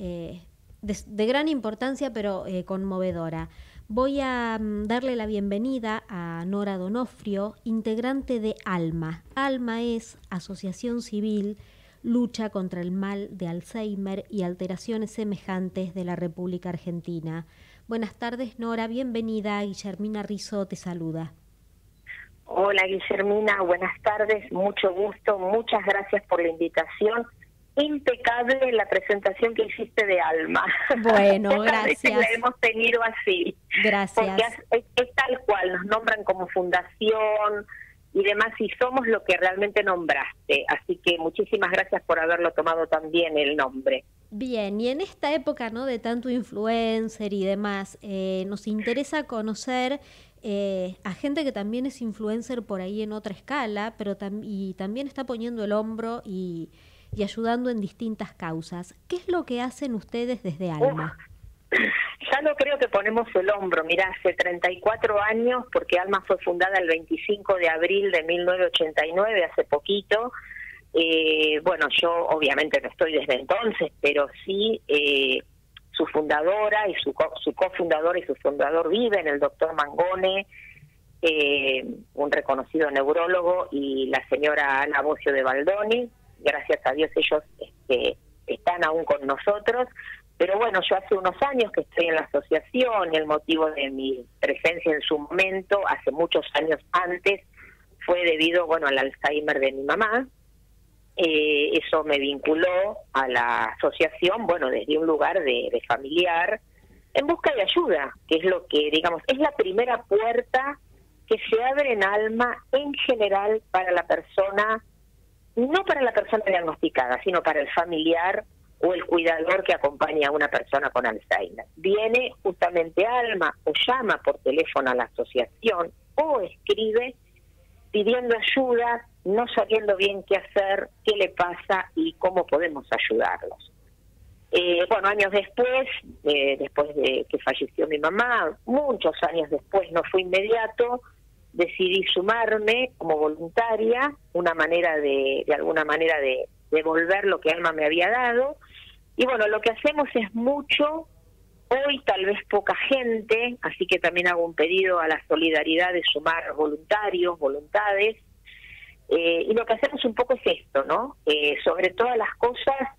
S4: de gran importancia, pero conmovedora. Voy a darle la bienvenida a Nora Donofrio, integrante de ALMA. ALMA es Asociación Civil Lucha contra el Mal de Alzheimer y Alteraciones Semejantes de la República Argentina. Buenas tardes, Nora, bienvenida. Guillermina Rizzo te saluda.
S12: Hola, Guillermina, buenas tardes, mucho gusto, muchas gracias por la invitación. Impecable la presentación que hiciste de ALMA.
S4: Bueno, gracias.
S12: La hemos tenido así.
S4: Gracias.
S12: Porque es tal cual, nos nombran como fundación y demás, y somos lo que realmente nombraste. Así que muchísimas gracias por haberlo tomado también el nombre.
S4: Bien, y en esta época, ¿no?, de tanto influencer y demás, nos interesa conocer a gente que también es influencer por ahí en otra escala, pero también está poniendo el hombro y ayudando en distintas causas. ¿Qué es lo que hacen ustedes desde ALMA?
S12: Ya no creo que ponemos el hombro. Mirá, hace 34 años, porque ALMA fue fundada el 25 de abril de 1989, hace poquito. Bueno, yo obviamente no estoy desde entonces, pero sí su fundadora y su cofundador y su fundador viven, el doctor Mangone, un reconocido neurólogo, y la señora Ana Bocio de Baldoni. Gracias a Dios ellos están aún con nosotros, pero bueno, yo hace unos años que estoy en la asociación, y el motivo de mi presencia en su momento, hace muchos años antes, fue debido, bueno, al Alzheimer de mi mamá. Eso me vinculó a la asociación, bueno, desde un lugar de familiar, en busca de ayuda, que es lo que, digamos, es la primera puerta que se abre en ALMA en general para la persona, no para la persona diagnosticada, sino para el familiar o el cuidador que acompaña a una persona con Alzheimer. Viene justamente a ALMA o llama por teléfono a la asociación o escribe pidiendo ayuda, no sabiendo bien qué hacer, qué le pasa y cómo podemos ayudarlos. Bueno, años después de que falleció mi mamá, muchos años después, no fue inmediato, decidí sumarme como voluntaria, una manera de alguna manera de devolver lo que ALMA me había dado. Y bueno, lo que hacemos es mucho, hoy tal vez poca gente, así que también hago un pedido a la solidaridad de sumar voluntarios, voluntades, y lo que hacemos un poco es esto, ¿no? Sobre todas las cosas,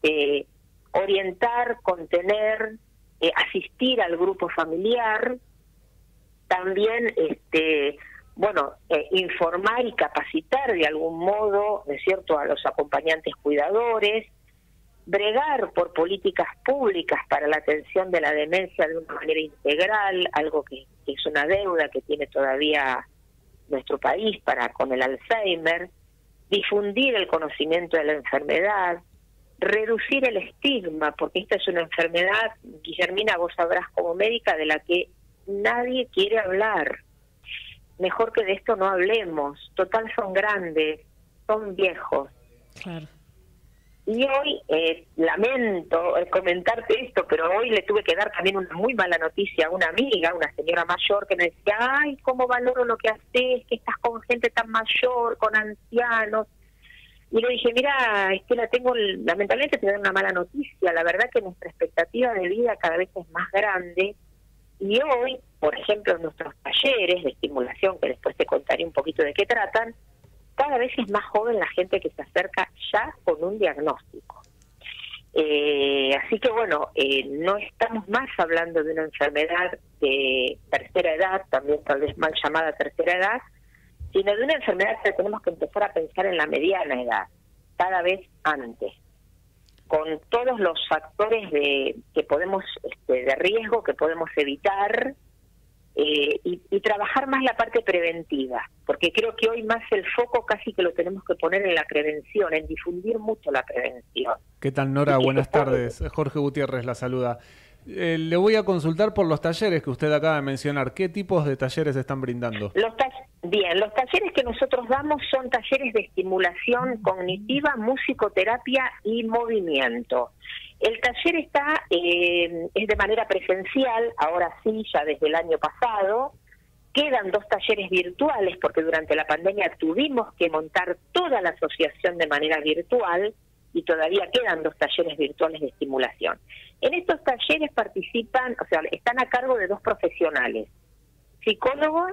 S12: orientar, contener, asistir al grupo familiar, también bueno, informar y capacitar de algún modo, ¿no es cierto?, a los acompañantes cuidadores, bregar por políticas públicas para la atención de la demencia de una manera integral, algo que es una deuda que tiene todavía nuestro país con el Alzheimer, difundir el conocimiento de la enfermedad, reducir el estigma, porque esta es una enfermedad, Guillermina, vos sabrás como médica, de la que nadie quiere hablar. Mejor que de esto no hablemos. Total, son grandes, son viejos.
S4: Claro.
S12: Y hoy, lamento comentarte esto, pero hoy le tuve que dar también una muy mala noticia a una amiga, una señora mayor, que me decía, ay, cómo valoro lo que haces, que estás con gente tan mayor, con ancianos. Y le dije, mira, Estela, lamentablemente te doy una mala noticia. La verdad que nuestra expectativa de vida cada vez es más grande. Y hoy, por ejemplo, en nuestros talleres de estimulación, que después te contaré un poquito de qué tratan, cada vez es más joven la gente que se acerca ya con un diagnóstico. Así que bueno, no estamos más hablando de una enfermedad de tercera edad, también tal vez mal llamada tercera edad, sino de una enfermedad que tenemos que empezar a pensar en la mediana edad, cada vez antes, con todos los factores que podemos de riesgo que podemos evitar, y trabajar más la parte preventiva, porque creo que hoy más el foco casi que lo tenemos que poner en la prevención, en difundir mucho la prevención.
S5: ¿Qué tal, Nora? Buenas tardes. Jorge Gutiérrez la saluda. Le voy a consultar por los talleres que usted acaba de mencionar. ¿Qué tipos de talleres están brindando?
S12: Bien, los talleres que nosotros damos son talleres de estimulación cognitiva, musicoterapia y movimiento. El taller es de manera presencial, ahora sí, ya desde el año pasado. Quedan 2 talleres virtuales porque durante la pandemia tuvimos que montar toda la asociación de manera virtual y todavía quedan 2 talleres virtuales de estimulación. En estos talleres participan, o sea, están a cargo de 2 profesionales, psicólogo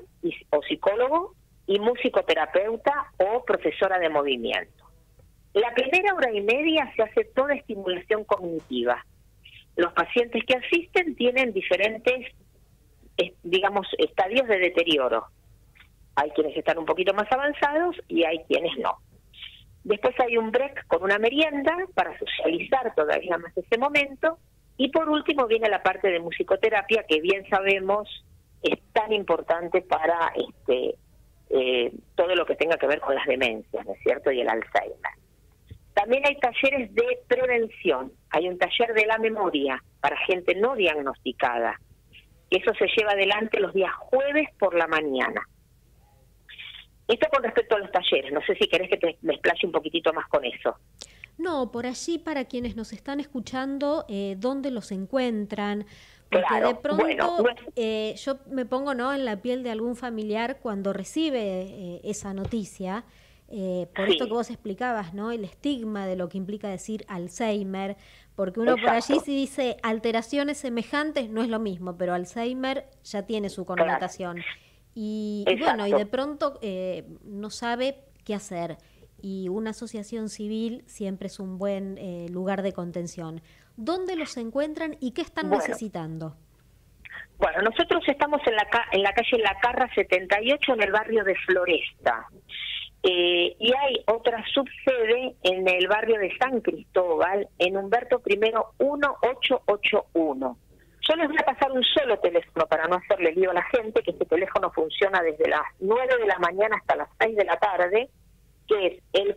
S12: y musicoterapeuta o profesora de movimiento. La primera hora y media se hace toda estimulación cognitiva. Los pacientes que asisten tienen diferentes, estadios de deterioro. Hay quienes están un poquito más avanzados y hay quienes no. Después hay un break con una merienda para socializar todavía más ese momento. Y por último viene la parte de musicoterapia, que bien sabemos es tan importante para todo lo que tenga que ver con las demencias, ¿no es cierto? Y el Alzheimer. También hay talleres de prevención. Hay un taller de la memoria para gente no diagnosticada. Eso se lleva adelante los días jueves por la mañana. Esto con respecto a los talleres. No sé si querés que me explaye un poquitito más con eso.
S4: No, por allí para quienes nos están escuchando, ¿dónde los encuentran? Porque claro, de pronto yo me pongo en la piel de algún familiar cuando recibe esa noticia, por esto que vos explicabas, ¿no? El estigma de lo que implica decir Alzheimer, porque uno por allí si dice alteraciones semejantes no es lo mismo, pero Alzheimer ya tiene su connotación. Claro. Y bueno, y de pronto no sabe qué hacer. Y una asociación civil siempre es un buen lugar de contención. ¿Dónde los encuentran y qué están necesitando?
S12: Bueno, nosotros estamos en la calle La Carra 78, en el barrio de Floresta. Y hay otra subsede en el barrio de San Cristóbal, en Humberto I 1881. Yo les voy a pasar un solo teléfono para no hacerle lío a la gente, que este teléfono funciona desde las 9 de la mañana hasta las 6 de la tarde, que es el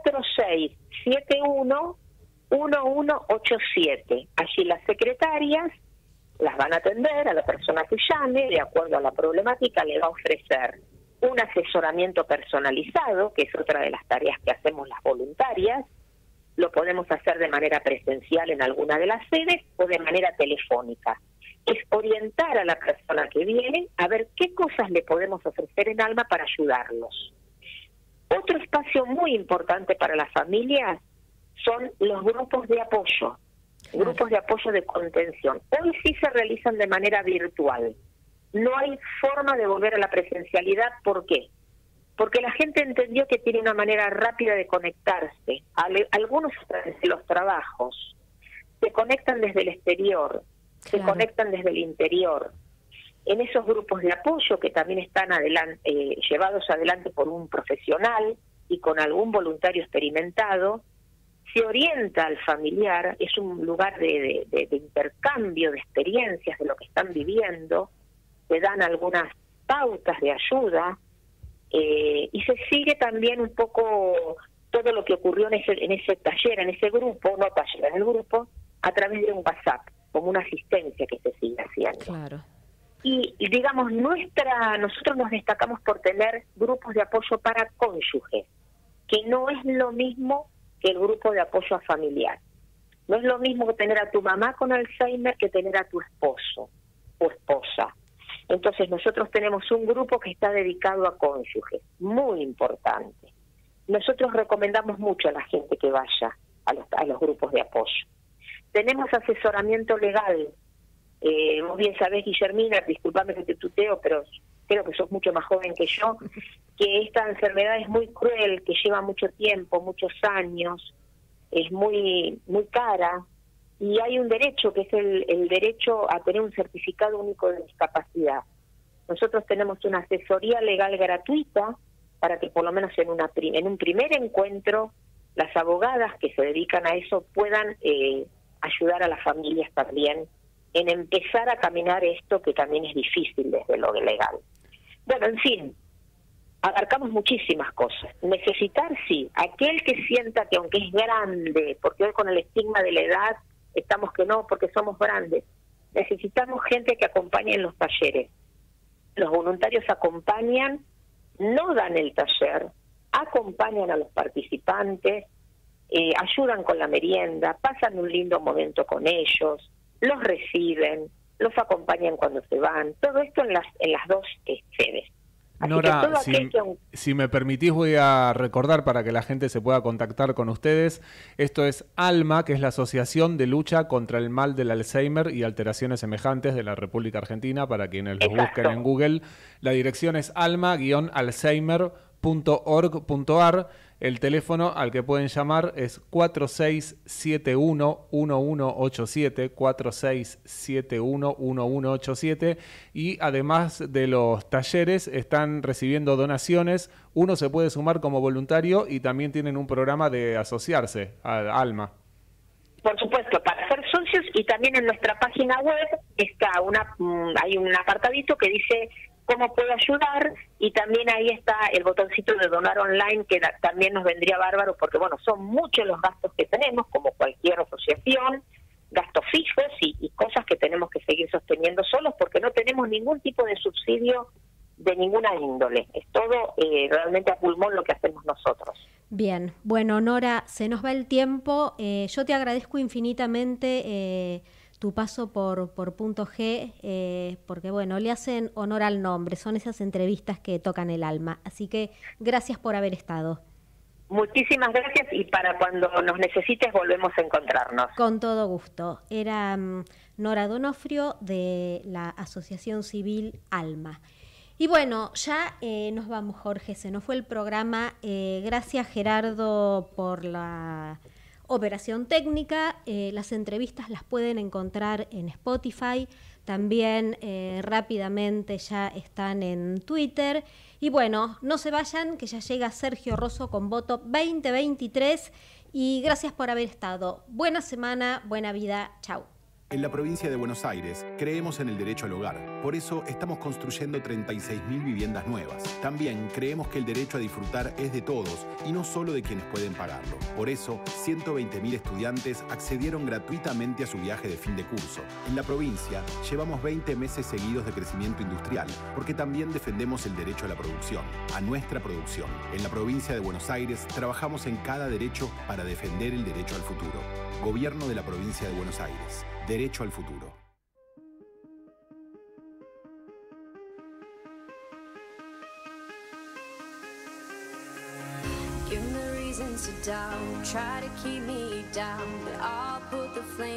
S12: 4671-1187. Allí las secretarias las van a atender a la persona que llame, de acuerdo a la problemática, le va a ofrecer un asesoramiento personalizado, que es otra de las tareas que hacemos las voluntarias. Lo podemos hacer de manera presencial en alguna de las sedes o de manera telefónica. Es orientar a la persona que viene a ver qué cosas le podemos ofrecer en Alma para ayudarlos. Otro espacio muy importante para las familias son los grupos de apoyo, grupos de apoyo de contención. Hoy sí se realizan de manera virtual. No hay forma de volver a la presencialidad. ¿Por qué? Porque la gente entendió que tiene una manera rápida de conectarse. Algunos desde los trabajos se conectan desde el exterior, se conectan desde el interior. En esos grupos de apoyo que también están llevados adelante por un profesional y con algún voluntario experimentado, se orienta al familiar, es un lugar de intercambio de experiencias de lo que están viviendo, se dan algunas pautas de ayuda, y se sigue también un poco todo lo que ocurrió en ese taller, en ese grupo, no taller, en el grupo, a través de un WhatsApp, como una asistencia que se sigue haciendo.
S4: Claro.
S12: Y digamos, nosotros nos destacamos por tener grupos de apoyo para cónyuges, que no es lo mismo que el grupo de apoyo a familiar. No es lo mismo que tener a tu mamá con Alzheimer que tener a tu esposo o esposa. Entonces nosotros tenemos un grupo que está dedicado a cónyuges, muy importante. Nosotros recomendamos mucho a la gente que vaya a los grupos de apoyo. Tenemos asesoramiento legal. Vos bien sabés, Guillermina, disculpame que te tuteo, pero creo que sos mucho más joven que yo, que esta enfermedad es muy cruel, que lleva mucho tiempo, muchos años, es muy cara, y hay un derecho que es el derecho a tener un certificado único de discapacidad. Nosotros tenemos una asesoría legal gratuita para que por lo menos en un primer encuentro las abogadas que se dedican a eso puedan ayudar a las familias también en empezar a caminar esto que también es difícil desde lo legal. Bueno, en fin, abarcamos muchísimas cosas. Necesitar, sí, aquel que sienta que aunque es grande, porque hoy con el estigma de la edad estamos que no, porque somos grandes, necesitamos gente que acompañe en los talleres. Los voluntarios acompañan, no dan el taller, acompañan a los participantes, ayudan con la merienda, pasan un lindo momento con ellos, los reciben, los acompañan cuando se van, todo esto en las dos sedes.
S5: Nora, si me permitís voy a recordar para que la gente se pueda contactar con ustedes. Esto es ALMA, que es la Asociación de Lucha contra el Mal del Alzheimer y Alteraciones Semejantes de la República Argentina, para quienes los busquen en Google. La dirección es alma-alzheimer.org.ar. El teléfono al que pueden llamar es 4671-1187, 4671-1187, y además de los talleres están recibiendo donaciones. Uno se puede sumar como voluntario y también tienen un programa de asociarse al ALMA.
S12: Por supuesto, para ser socios, y también en nuestra página web hay un apartadito que dice cómo puedo ayudar, y también ahí está el botoncito de donar online, que también nos vendría bárbaro, porque bueno, son muchos los gastos que tenemos, como cualquier asociación, gastos fijos y cosas que tenemos que seguir sosteniendo solos, porque no tenemos ningún tipo de subsidio de ninguna índole. Es todo realmente a pulmón lo que hacemos nosotros.
S4: Bien, bueno, Nora, se nos va el tiempo. Yo te agradezco infinitamente tu paso por Punto G, porque bueno, le hacen honor al nombre, son esas entrevistas que tocan el alma. Así que gracias por haber estado.
S12: Muchísimas gracias, y para cuando nos necesites volvemos a encontrarnos.
S4: Con todo gusto. Era Nora Donofrio de la Asociación Civil ALMA. Y bueno, ya nos vamos, Jorge, se nos fue el programa. Gracias, Gerardo, por la operación técnica. Las entrevistas las pueden encontrar en Spotify, también rápidamente ya están en Twitter. Y bueno, no se vayan, que ya llega Sergio Rosso con Voto 2023, y gracias por haber estado. Buena semana, buena vida, chau.
S3: En la provincia de Buenos Aires creemos en el derecho al hogar. Por eso estamos construyendo 36.000 viviendas nuevas. También creemos que el derecho a disfrutar es de todos y no solo de quienes pueden pagarlo. Por eso, 120.000 estudiantes accedieron gratuitamente a su viaje de fin de curso. En la provincia llevamos 20 meses seguidos de crecimiento industrial, porque también defendemos el derecho a la producción, a nuestra producción. En la provincia de Buenos Aires trabajamos en cada derecho para defender el derecho al futuro. Gobierno de la provincia de Buenos Aires. Derecho al futuro.
S13: Give me reasons to doubt, try to keep me down, but I'll put the flame